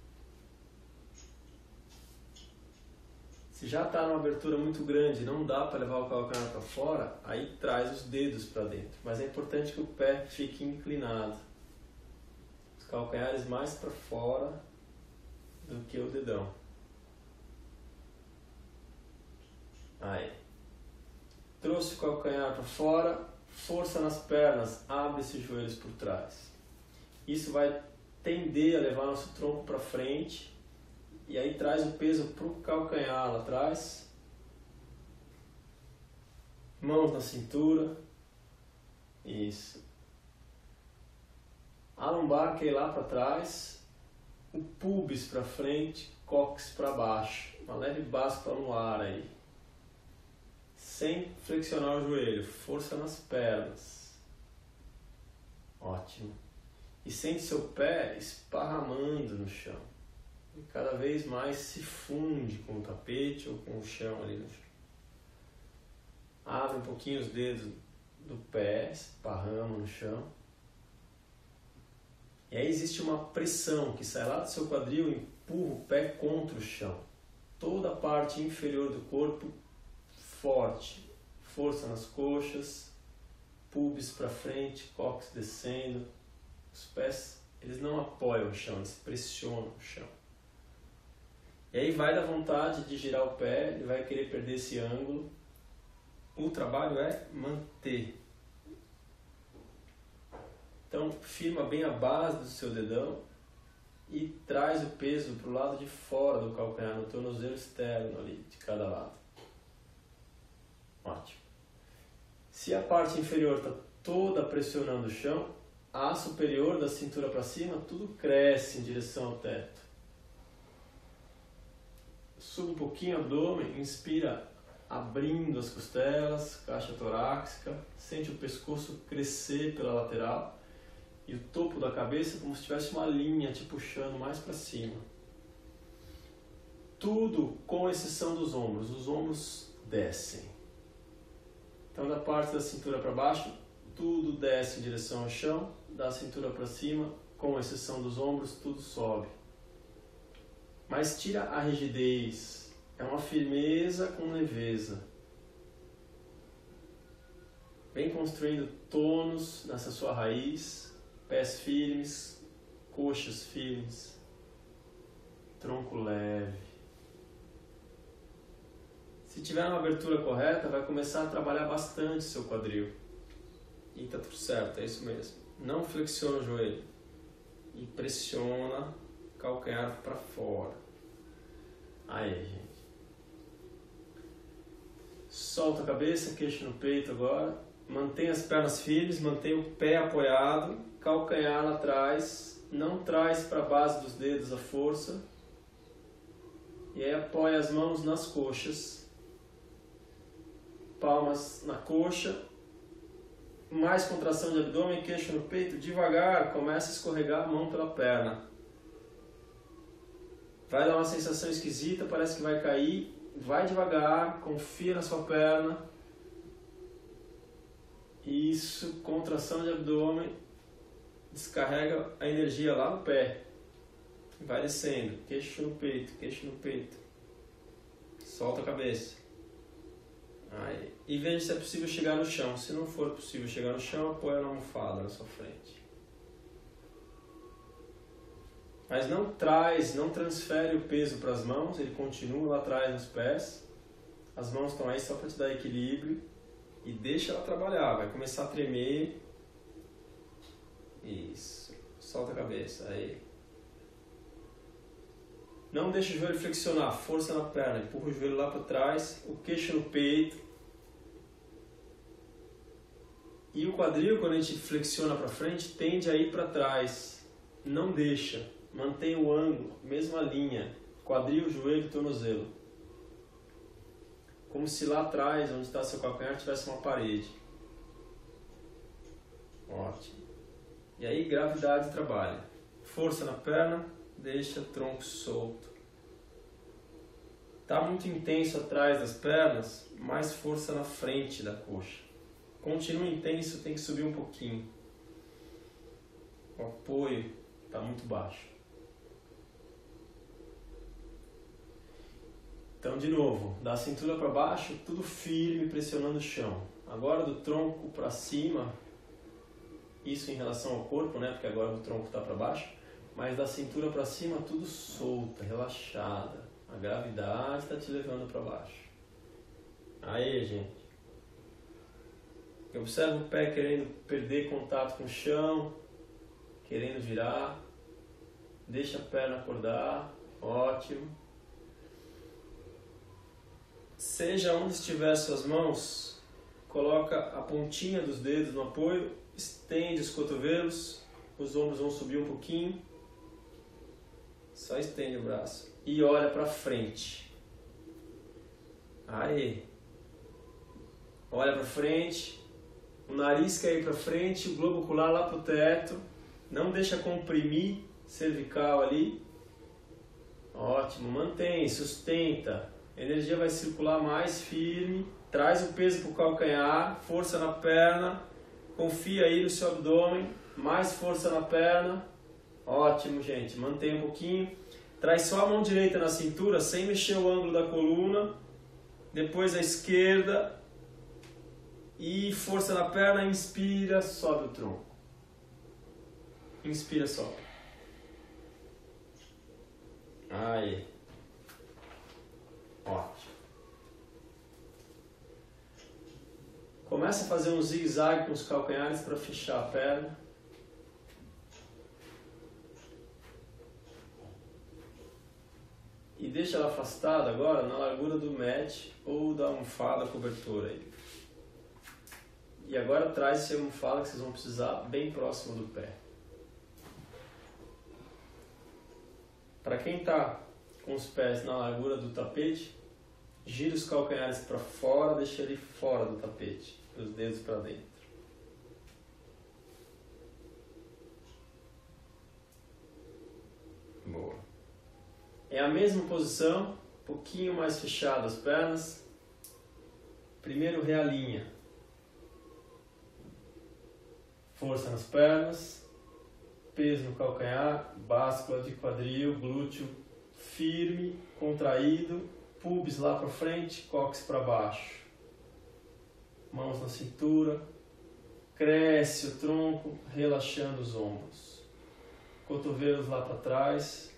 Se já está numa abertura muito grande, não dá para levar o calcanhar para fora, aí traz os dedos para dentro. Mas é importante que o pé fique inclinado. Os calcanhares mais para fora do que o dedão. Aí. Trouxe o calcanhar para fora, força nas pernas, abre esses joelhos por trás. Isso vai tender a levar nosso tronco para frente. E aí traz o peso para o calcanhar lá atrás. Mãos na cintura. Isso. A lombar quer ir lá para trás. O pubis para frente, cóccix para baixo. Uma leve báscula no ar aí. Sem flexionar o joelho. Força nas pernas. Ótimo. E sente seu pé esparramando no chão. E cada vez mais se funde com o tapete ou com o chão ali no chão. Abre um pouquinho os dedos do pé, esparrama no chão. E aí existe uma pressão que sai lá do seu quadril e empurra o pé contra o chão. Toda a parte inferior do corpo forte. Força nas coxas, pubis para frente, cóccix descendo. Os pés, eles não apoiam o chão, eles pressionam o chão. E aí vai dar vontade de girar o pé, ele vai querer perder esse ângulo. O trabalho é manter. Então firma bem a base do seu dedão e traz o peso para o lado de fora do calcanhar, no tornozelo externo ali, de cada lado. Ótimo. Se a parte inferior está toda pressionando o chão, a superior da cintura para cima, tudo cresce em direção ao teto. Suba um pouquinho o abdômen, inspira abrindo as costelas, caixa torácica, sente o pescoço crescer pela lateral e o topo da cabeça como se tivesse uma linha te puxando mais para cima. Tudo com exceção dos ombros, os ombros descem. Então da parte da cintura para baixo, tudo desce em direção ao chão, da cintura para cima, com exceção dos ombros, tudo sobe. Mas tira a rigidez, é uma firmeza com leveza. Vem construindo tônus nessa sua raiz, pés firmes, coxas firmes, tronco leve. Se tiver uma abertura correta, vai começar a trabalhar bastante seu quadril. E tá tudo certo, é isso mesmo. Não flexiona o joelho e pressiona calcanhar para fora. Aí, gente. Solta a cabeça, queixo no peito agora. Mantém as pernas firmes, mantém o pé apoiado. calcanhar lá atrás, não traz para a base dos dedos a força. E aí apoia as mãos nas coxas, palmas na coxa, mais contração de abdômen, queixo no peito, devagar, começa a escorregar a mão pela perna. Vai dar uma sensação esquisita, parece que vai cair, vai devagar, confia na sua perna. Isso, contração de abdômen, descarrega a energia lá no pé. Vai descendo, queixo no peito, queixo no peito. Solta a cabeça. Aí. E veja se é possível chegar no chão. Se não for possível chegar no chão, apoia na almofada na sua frente. Mas não transfere o peso para as mãos, ele continua lá atrás nos pés. As mãos estão aí só para te dar equilíbrio. E deixa ela trabalhar, vai começar a tremer. Isso. Solta a cabeça, aí. Não deixa o joelho flexionar, força na perna, empurra o joelho lá para trás, o queixo no peito. E o quadril, quando a gente flexiona para frente, tende a ir para trás. Não deixa, mantém o ângulo, mesma linha, quadril, joelho, tornozelo. Como se lá atrás, onde está seu calcanhar, tivesse uma parede. Ótimo. E aí, gravidade trabalha. Força na perna, deixa o tronco solto. Está muito intenso atrás das pernas, mais força na frente da coxa. Continua intenso, tem que subir um pouquinho. O apoio está muito baixo. Então, de novo, da cintura para baixo, tudo firme, pressionando o chão. Agora do tronco para cima, isso em relação ao corpo, né? Porque agora o tronco está para baixo. Mas da cintura para cima, tudo solta, relaxada. A gravidade está te levando para baixo. Aí, gente. Observa o pé querendo perder contato com o chão, querendo virar. Deixa a perna acordar. Ótimo. Seja onde estiver suas mãos, coloca a pontinha dos dedos no apoio, estende os cotovelos, os ombros vão subir um pouquinho. Só estende o braço e olha para frente. Aí. Olha para frente. O nariz quer ir para frente, o globo ocular lá para o teto. Não deixa comprimir cervical ali. Ótimo, mantém, sustenta. A energia vai circular mais firme. Traz o peso para o calcanhar, força na perna. Confia aí no seu abdômen, mais força na perna. Ótimo, gente. Mantém um pouquinho. Traz só a mão direita na cintura, sem mexer o ângulo da coluna. Depois a esquerda. E força na perna. Inspira, sobe o tronco. Inspira, sobe. Aí. Ótimo. Começa a fazer um zigue-zague com os calcanhares para fechar a perna. E deixa ela afastada agora na largura do mat ou da almofada cobertora aí. E agora traz essa almofada que vocês vão precisar bem próximo do pé. Para quem está com os pés na largura do tapete, gira os calcanhares para fora, deixa ele fora do tapete, os dedos para dentro. Boa. É a mesma posição, um pouquinho mais fechado as pernas. Primeiro realinha. Força nas pernas, peso no calcanhar, báscula de quadril, glúteo firme, contraído, pubis lá para frente, cóccix para baixo. Mãos na cintura, cresce o tronco, relaxando os ombros. Cotovelos lá para trás.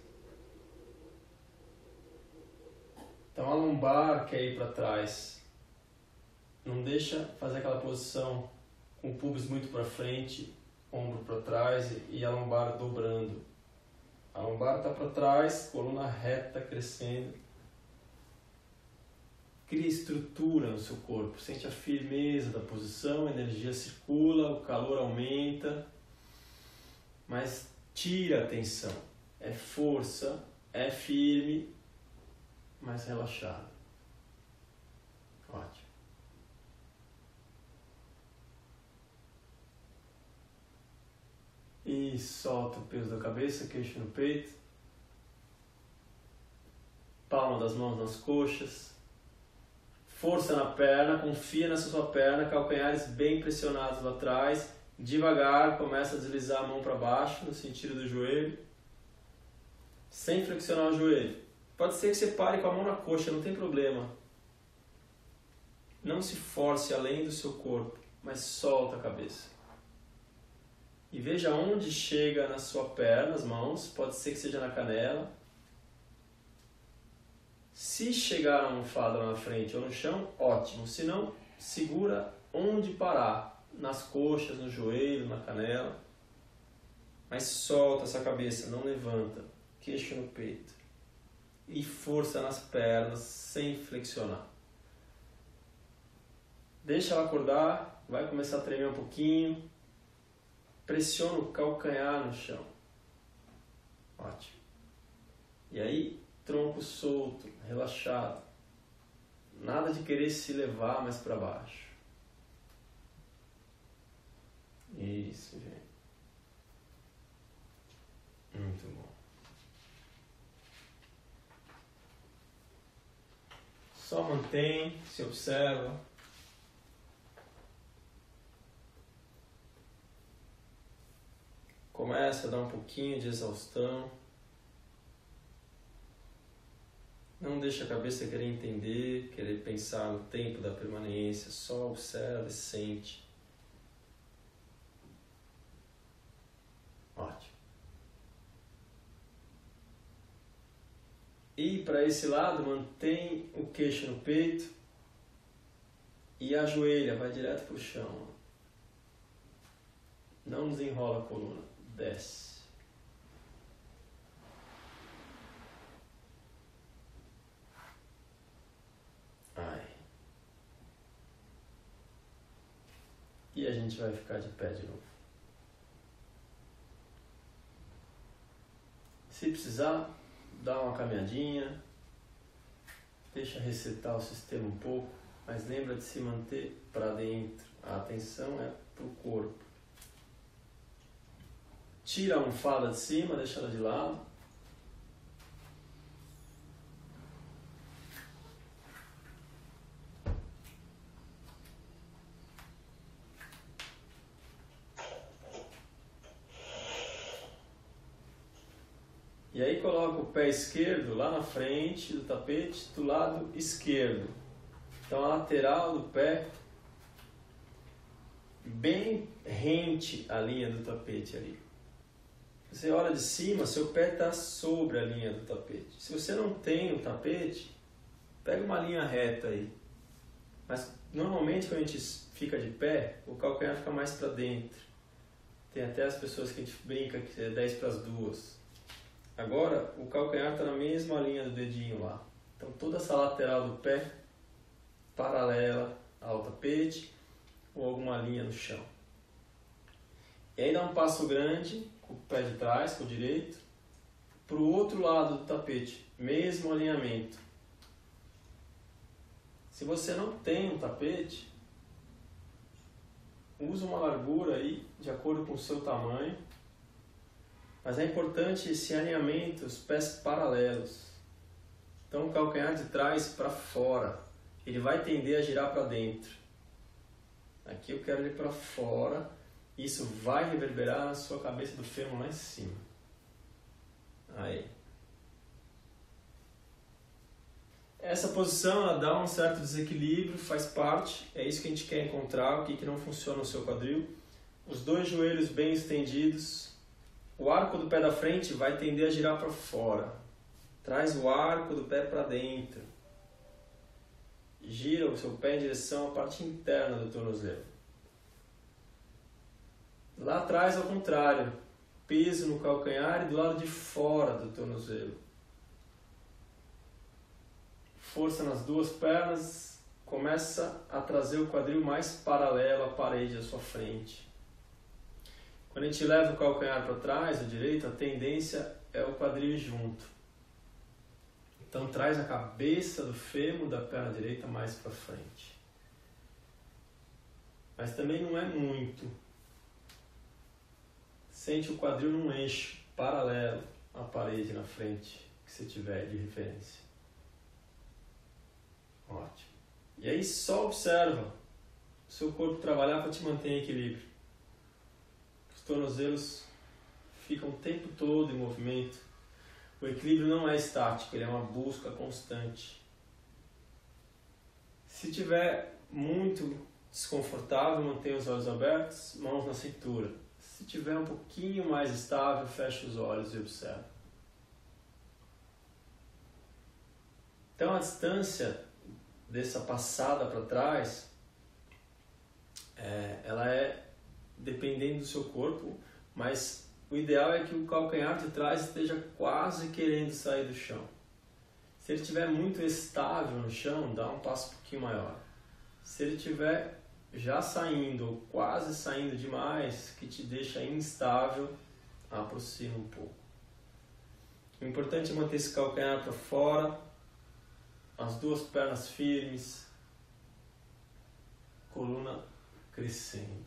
Então a lombar quer ir para trás. Não deixa fazer aquela posição com o pubis muito para frente, ombro para trás e a lombar dobrando. A lombar está para trás, coluna reta crescendo. Cria estrutura no seu corpo, sente a firmeza da posição, a energia circula, o calor aumenta. mas tira a tensão. É força, é firme, mas relaxado. Ótimo. E solta o peso da cabeça, queixo no peito. Palma das mãos nas coxas. Força na perna, confia nessa sua perna, calcanhares bem pressionados lá atrás. Devagar, começa a deslizar a mão para baixo, no sentido do joelho. Sem flexionar o joelho. Pode ser que você pare com a mão na coxa, não tem problema. Não se force além do seu corpo, mas solta a cabeça. E veja onde chega na sua perna, as mãos, pode ser que seja na canela. Se chegar a almofada lá na frente ou no chão, ótimo. Se não, segura onde parar, nas coxas, no joelho, na canela. Mas solta essa cabeça, não levanta, queixo no peito. E força nas pernas, sem flexionar. Deixa ela acordar, vai começar a tremer um pouquinho. Pressiona o calcanhar no chão. Ótimo. E aí, tronco solto, relaxado. Nada de querer se levar mais para baixo. Isso, gente. Muito bom. Só mantém, se observa. Começa a dar um pouquinho de exaustão. Não deixa a cabeça querer entender, querer pensar no tempo da permanência. Só observa e sente. Ótimo. E para esse lado, mantém o queixo no peito e ajoelha, vai direto para o chão. Não desenrola a coluna. Desce. Ai. E a gente vai ficar de pé de novo. Se precisar, dá uma caminhadinha. Deixa resetar o sistema um pouco. Mas lembra de se manter para dentro. A atenção é para o corpo. Tira a almofada de cima, deixa ela de lado. E aí coloca o pé esquerdo lá na frente do tapete, do lado esquerdo. Então a lateral do pé bem rente à linha do tapete ali. Você olha de cima, seu pé está sobre a linha do tapete. Se você não tem o tapete, pega uma linha reta aí. Mas normalmente quando a gente fica de pé, o calcanhar fica mais para dentro. Tem até as pessoas que a gente brinca que é 10 para as 2. Agora o calcanhar está na mesma linha do dedinho lá. Então toda essa lateral do pé paralela ao tapete ou alguma linha no chão. E aí dá um passo grande com o pé de trás, com o direito, para o outro lado do tapete, mesmo alinhamento. Se você não tem um tapete, usa uma largura aí de acordo com o seu tamanho, mas é importante esse alinhamento, os pés paralelos. Então o calcanhar de trás para fora, ele vai tender a girar para dentro. Aqui eu quero ele para fora. Isso vai reverberar na sua cabeça do fêmur lá em cima. Aí. Essa posição ela dá um certo desequilíbrio, faz parte. É isso que a gente quer encontrar, o que não funciona no seu quadril. Os dois joelhos bem estendidos. O arco do pé da frente vai tender a girar para fora. Traz o arco do pé para dentro. Gira o seu pé em direção à parte interna do tornozelo. Lá atrás, ao contrário, peso no calcanhar e do lado de fora do tornozelo. Força nas duas pernas, começa a trazer o quadril mais paralelo à parede à sua frente. Quando Quando a gente leva o calcanhar para trás, o direito, a tendência é o quadril junto. Então traz a cabeça do fêmur da perna direita mais para frente. Mas também não é muito. Sente o quadril num eixo paralelo à parede na frente que você tiver de referência. Ótimo. E aí só observa o seu corpo trabalhar para te manter em equilíbrio. Os tornozelos ficam o tempo todo em movimento. O equilíbrio não é estático, ele é uma busca constante. Se tiver muito desconfortável, mantenha os olhos abertos, mãos na cintura. Se tiver um pouquinho mais estável, feche os olhos e observe. Então a distância dessa passada para trás, ela é dependendo do seu corpo, mas o ideal é que o calcanhar de trás esteja quase querendo sair do chão. Se ele estiver muito estável no chão, dá um passo um pouquinho maior. Se ele estiver já saindo ou quase saindo demais, que te deixa instável, aproxima um pouco. O importante é manter esse calcanhar para fora, as duas pernas firmes, coluna crescendo.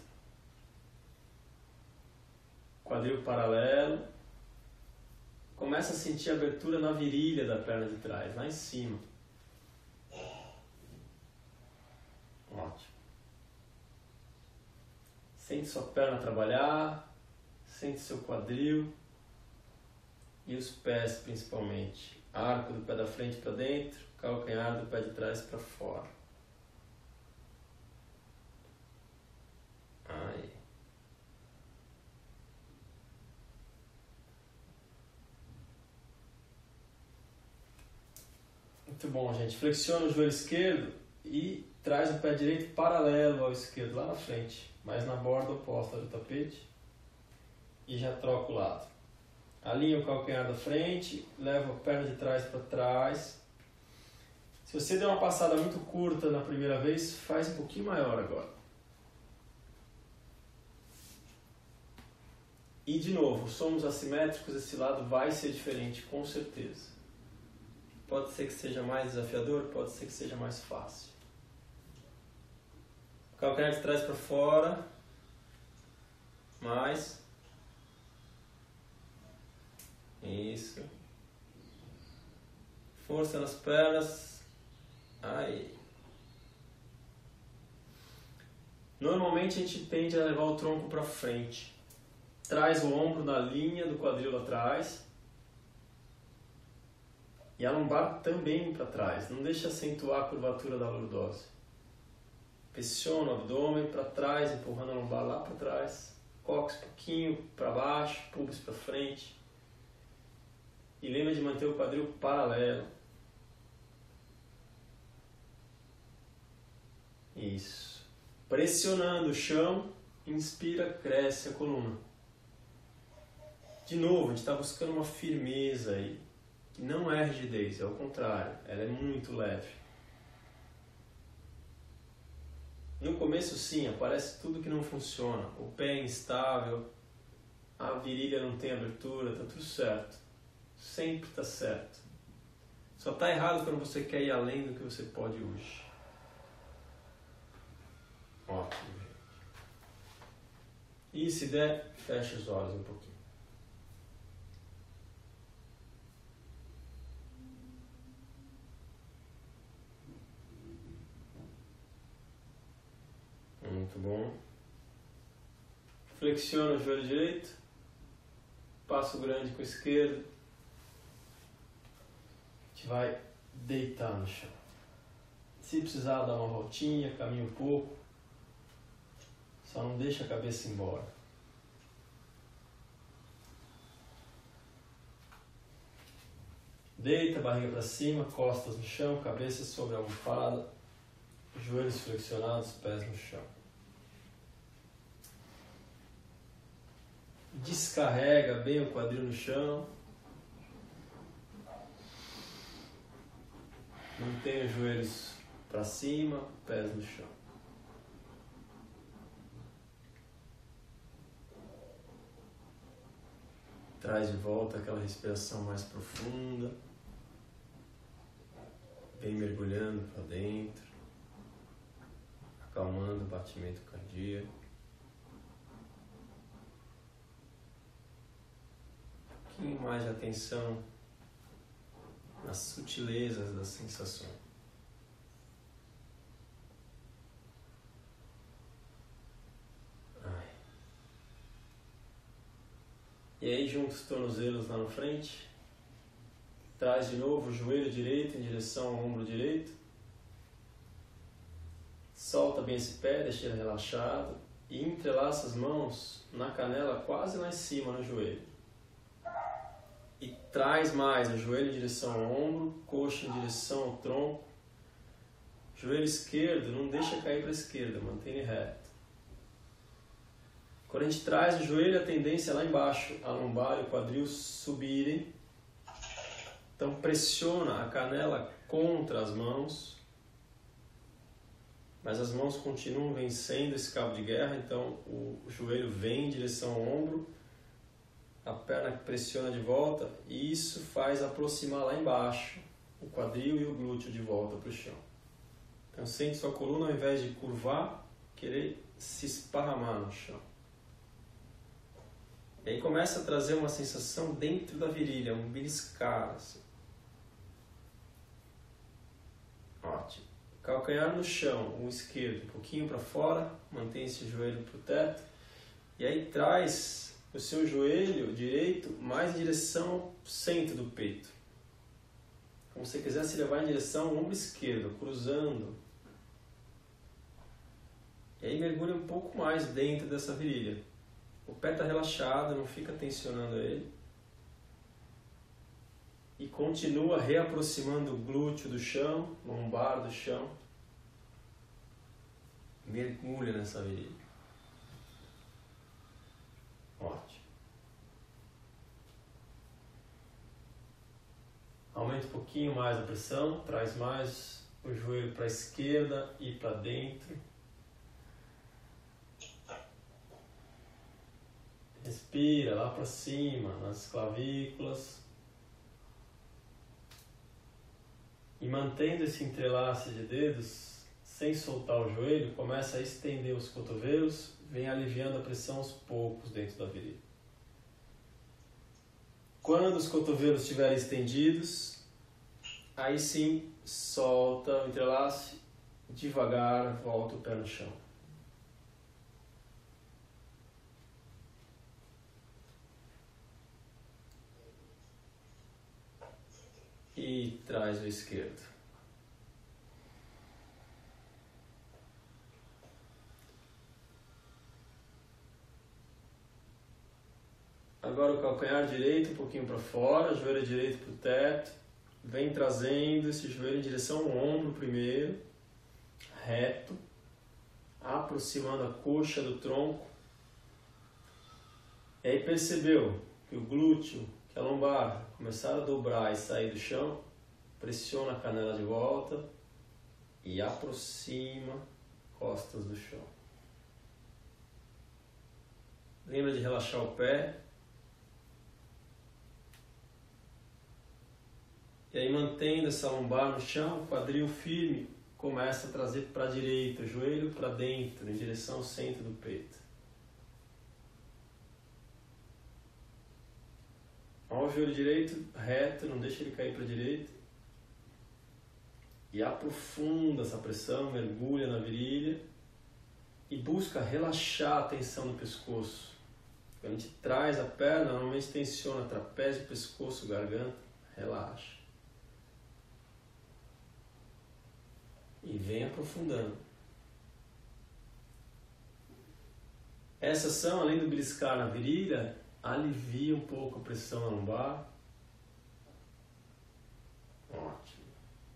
Quadril paralelo. Começa a sentir a abertura na virilha da perna de trás, lá em cima. Ótimo. Sente sua perna trabalhar, sente seu quadril e os pés principalmente. Arco do pé da frente para dentro, calcanhar do pé de trás para fora. Aí. Muito bom, gente. Flexiona o joelho esquerdo e traz o pé direito paralelo ao esquerdo, lá na frente, mas na borda oposta do tapete. E já troca o lado. Alinha o calcanhar da frente, leva a perna de trás para trás. Se você deu uma passada muito curta na primeira vez, faz um pouquinho maior agora. E de novo, somos assimétricos, esse lado vai ser diferente, com certeza. Pode ser que seja mais desafiador, pode ser que seja mais fácil. Calcanhar de trás para fora. Mais. Isso. Força nas pernas. Aí. Normalmente a gente tende a levar o tronco para frente. Traz o ombro na linha do quadril lá atrás. E a lombar também para trás. Não deixe acentuar a curvatura da lordose. Pressiona o abdômen para trás, empurrando a lombar lá para trás. Cóccix um pouquinho para baixo, pubis para frente. E lembra de manter o quadril paralelo. Isso. Pressionando o chão, inspira, cresce a coluna. De novo, a gente está buscando uma firmeza aí. Que não é rigidez, é o contrário. Ela é muito leve. No começo, sim, aparece tudo que não funciona. O pé é instável, a virilha não tem abertura, tá tudo certo. Sempre tá certo. Só tá errado quando você quer ir além do que você pode hoje. Ótimo, gente. E se der, fecha os olhos um pouquinho. Muito bom. Flexiona o joelho direito. Passo grande com o esquerdo. A gente vai deitar no chão. Se precisar dar uma voltinha, caminha um pouco. Só não deixa a cabeça embora. Deita, barriga para cima, costas no chão, cabeça sobre a almofada, joelhos flexionados, pés no chão. Descarrega bem o quadril no chão. Mantém os joelhos para cima, pés no chão. traz de volta aquela respiração mais profunda. Vem mergulhando para dentro, acalmando o batimento cardíaco. Um pouquinho mais de atenção nas sutilezas das sensações. E aí, junta os tornozelos lá na frente. Traz de novo o joelho direito em direção ao ombro direito. Solta bem esse pé, deixa ele relaxado. E entrelaça as mãos na canela, quase lá em cima no joelho. E traz mais o joelho em direção ao ombro, coxa em direção ao tronco. Joelho esquerdo, não deixa cair para a esquerda, mantém ele reto. Quando a gente traz o joelho, a tendência é lá embaixo, a lombar e o quadril subirem. Então pressiona a canela contra as mãos, mas as mãos continuam vencendo esse cabo de guerra, então o joelho vem em direção ao ombro, a perna pressiona de volta e isso faz aproximar lá embaixo o quadril e o glúteo de volta para o chão. Então sente sua coluna, ao invés de curvar, querer se esparramar no chão. E aí começa a trazer uma sensação dentro da virilha, um beliscar assim. Ótimo. Calcanhar no chão, o esquerdo um pouquinho para fora, mantém esse joelho para o teto. E aí traz o seu joelho direito mais em direção ao centro do peito. Como se você quisesse levar em direção ao ombro esquerdo, cruzando. E aí mergulha um pouco mais dentro dessa virilha. O pé está relaxado, não fica tensionando ele. E continua reaproximando o glúteo do chão, lombar do chão. Mergulha nessa virilha. Ótimo. Aumenta um pouquinho mais a pressão, traz mais o joelho para a esquerda e para dentro. Respira lá para cima, nas clavículas. E mantendo esse entrelace de dedos, sem soltar o joelho, começa a estender os cotovelos, vem aliviando a pressão aos poucos dentro da virilha. Quando os cotovelos estiverem estendidos, aí sim, solta o entrelace, devagar, volta o pé no chão. E traz o esquerdo. Agora o calcanhar direito um pouquinho para fora, joelho direito para o teto. Vem trazendo esse joelho em direção ao ombro primeiro, reto, aproximando a coxa do tronco. E aí percebeu que o glúteo, que a lombar começaram a dobrar e sair do chão, pressiona a canela de volta e aproxima costas do chão. Lembra de relaxar o pé. E aí mantendo essa lombar no chão, quadril firme, começa a trazer para a direita, joelho para dentro, em direção ao centro do peito. Olha o joelho direito reto, não deixa ele cair para a direita. E aprofunda essa pressão, mergulha na virilha e busca relaxar a tensão no pescoço. Quando a gente traz a perna, normalmente tensiona trapézio, pescoço, garganta, relaxa. E vem aprofundando. Essa ação, além do beliscar na virilha, alivia um pouco a pressão na lombar. Ótimo.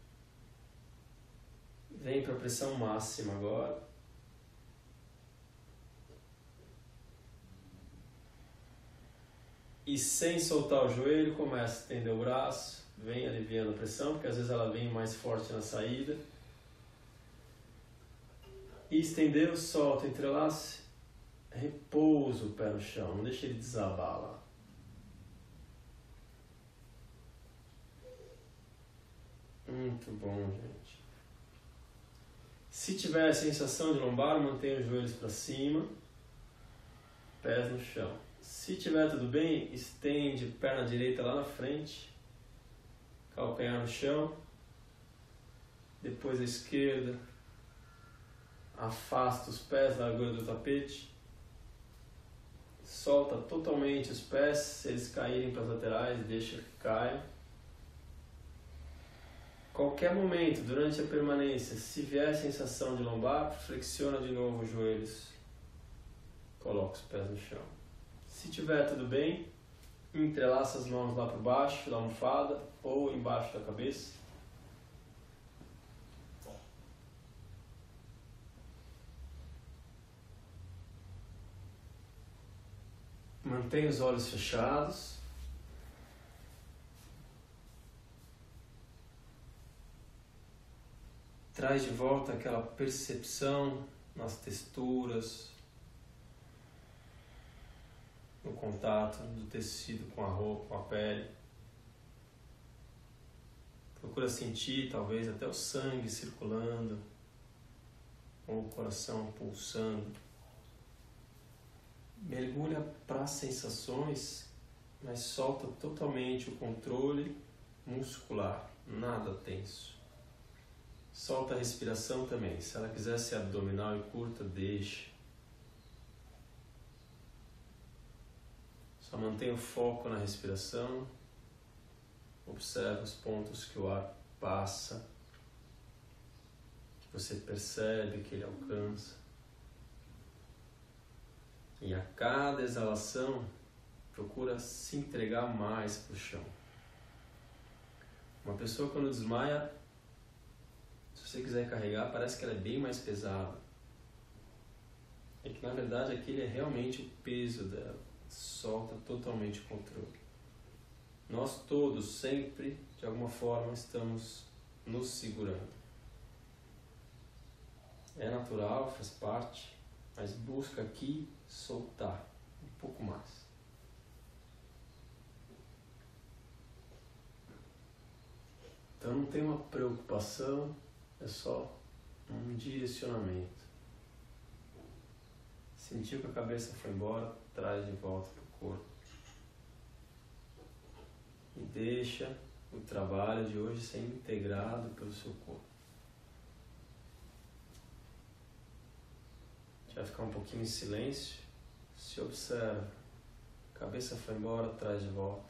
Vem para a pressão máxima agora. E sem soltar o joelho, começa a estender o braço. Vem aliviando a pressão, porque às vezes ela vem mais forte na saída. E estendeu, solta, entrelace. Repousa o pé no chão, não deixe ele desabar lá. Muito bom, gente. Se tiver a sensação de lombar, mantenha os joelhos para cima, pés no chão. Se tiver tudo bem, estende perna direita lá na frente, calcanhar no chão, depois a esquerda, afasta os pés da largura do tapete, solta totalmente os pés, se eles caírem para as laterais, deixa que caiam. Qualquer momento durante a permanência, se vier a sensação de lombar, flexiona de novo os joelhos, coloca os pés no chão. Se tiver tudo bem, entrelaça as mãos lá por baixo da almofada ou embaixo da cabeça. Mantenha os olhos fechados. Traz de volta aquela percepção nas texturas, no contato do tecido com a roupa, com a pele. Procura sentir talvez até o sangue circulando, ou o coração pulsando. Mergulha para as sensações, mas solta totalmente o controle muscular, nada tenso. Solta a respiração também. Se ela quiser ser abdominal e curta, deixa. Só mantenha o foco na respiração. Observe os pontos que o ar passa, que você percebe que ele alcança. E a cada exalação, procura se entregar mais para o chão. Uma pessoa quando desmaia, se você quiser carregar, parece que ela é bem mais pesada. É que na verdade aquele é realmente o peso dela. Solta totalmente o controle. Nós todos sempre, de alguma forma, estamos nos segurando. É natural, faz parte, mas busca aqui soltar um pouco mais. Então não tem uma preocupação, é só um direcionamento. Sentiu que a cabeça foi embora, traz de volta para o corpo. E deixa o trabalho de hoje ser integrado pelo seu corpo. A gente vai ficar um pouquinho em silêncio. Se observa. A cabeça foi embora, traz de volta.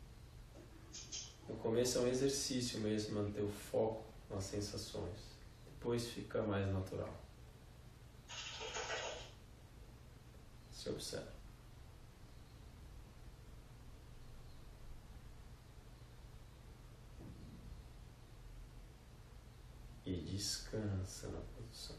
No começo é um exercício mesmo, manter o foco nas sensações. Depois fica mais natural. Se observa. E descansa na posição.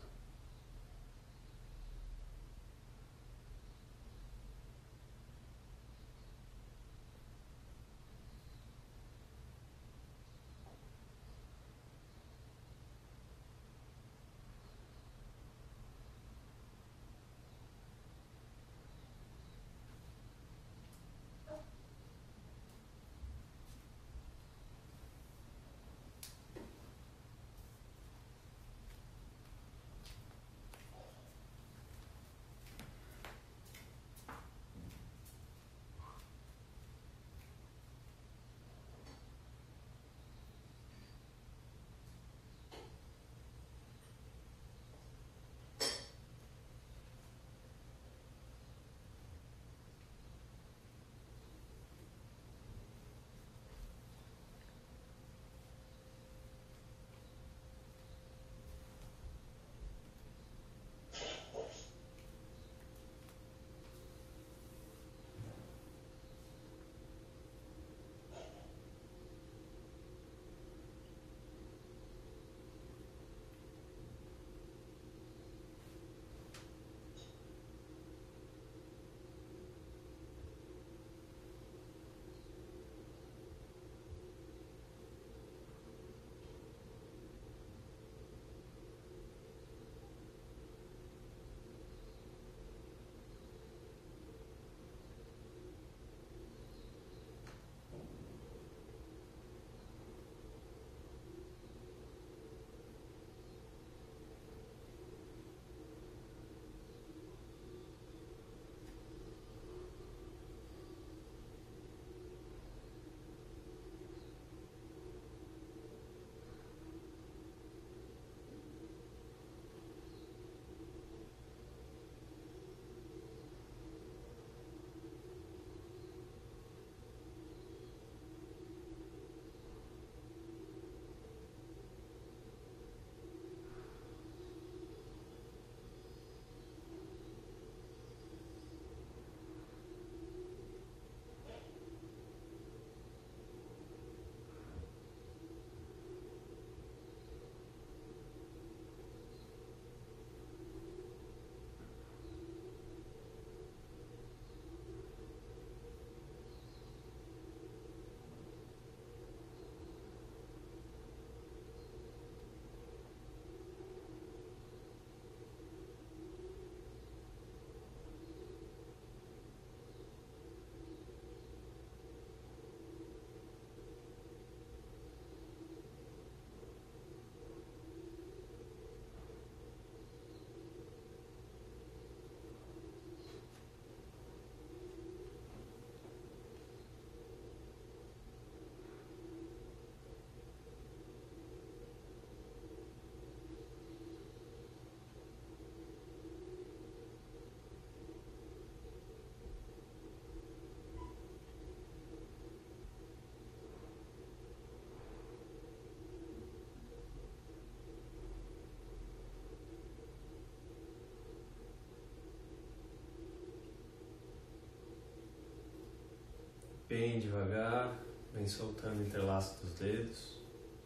Bem devagar, vem soltando o entrelaço dos dedos.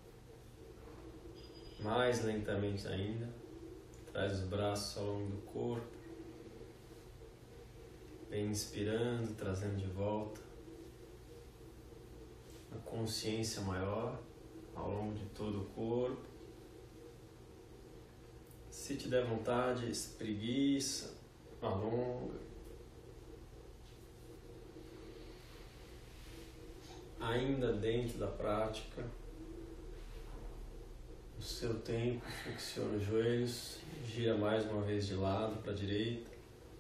Mais lentamente ainda, traz os braços ao longo do corpo. Vem inspirando, trazendo de volta a consciência maior ao longo de todo o corpo. Se te der vontade, espreguiça, alonga. Ainda dentro da prática, no seu tempo, flexiona os joelhos, gira mais uma vez de lado para a direita.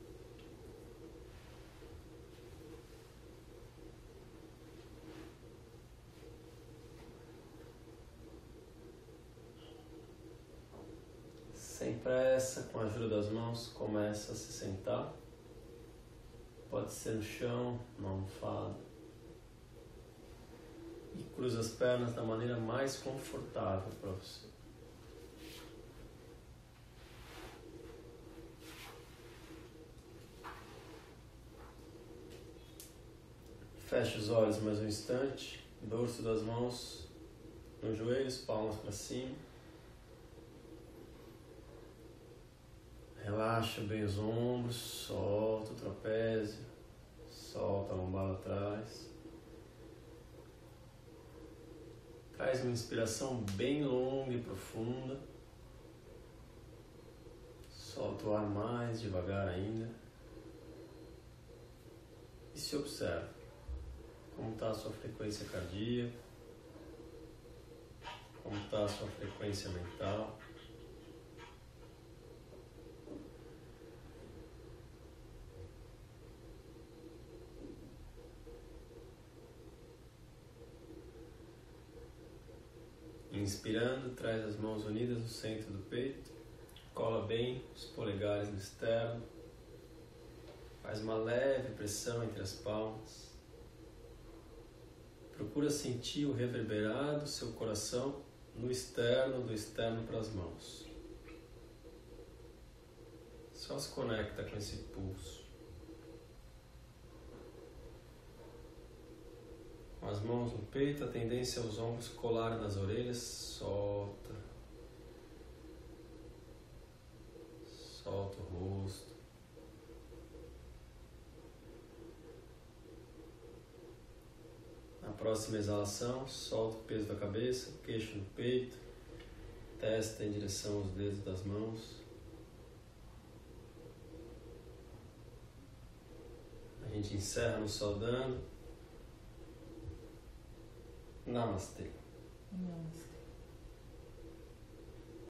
Sem pressa, com a ajuda das mãos, começa a se sentar. Pode ser no chão, na almofada. E cruza as pernas da maneira mais confortável para você. Feche os olhos mais um instante. Dorso das mãos nos joelhos, palmas para cima. Relaxa bem os ombros, solta o trapézio, solta a lombada atrás. Traz uma inspiração bem longa e profunda. Solta o ar mais devagar ainda. E se observa. Como está a sua frequência cardíaca? Como está a sua frequência mental? Inspirando, traz as mãos unidas no centro do peito, cola bem os polegares no externo, faz uma leve pressão entre as palmas. Procura sentir o reverberar do seu coração no externo, do externo para as mãos. Só se conecta com esse pulso. Com as mãos no peito, a tendência é os ombros colarem nas orelhas, solta. Solta o rosto. Na próxima exalação, solta o peso da cabeça, queixo no peito, testa em direção aos dedos das mãos. A gente encerra nos saudando. Namastê. Namastê.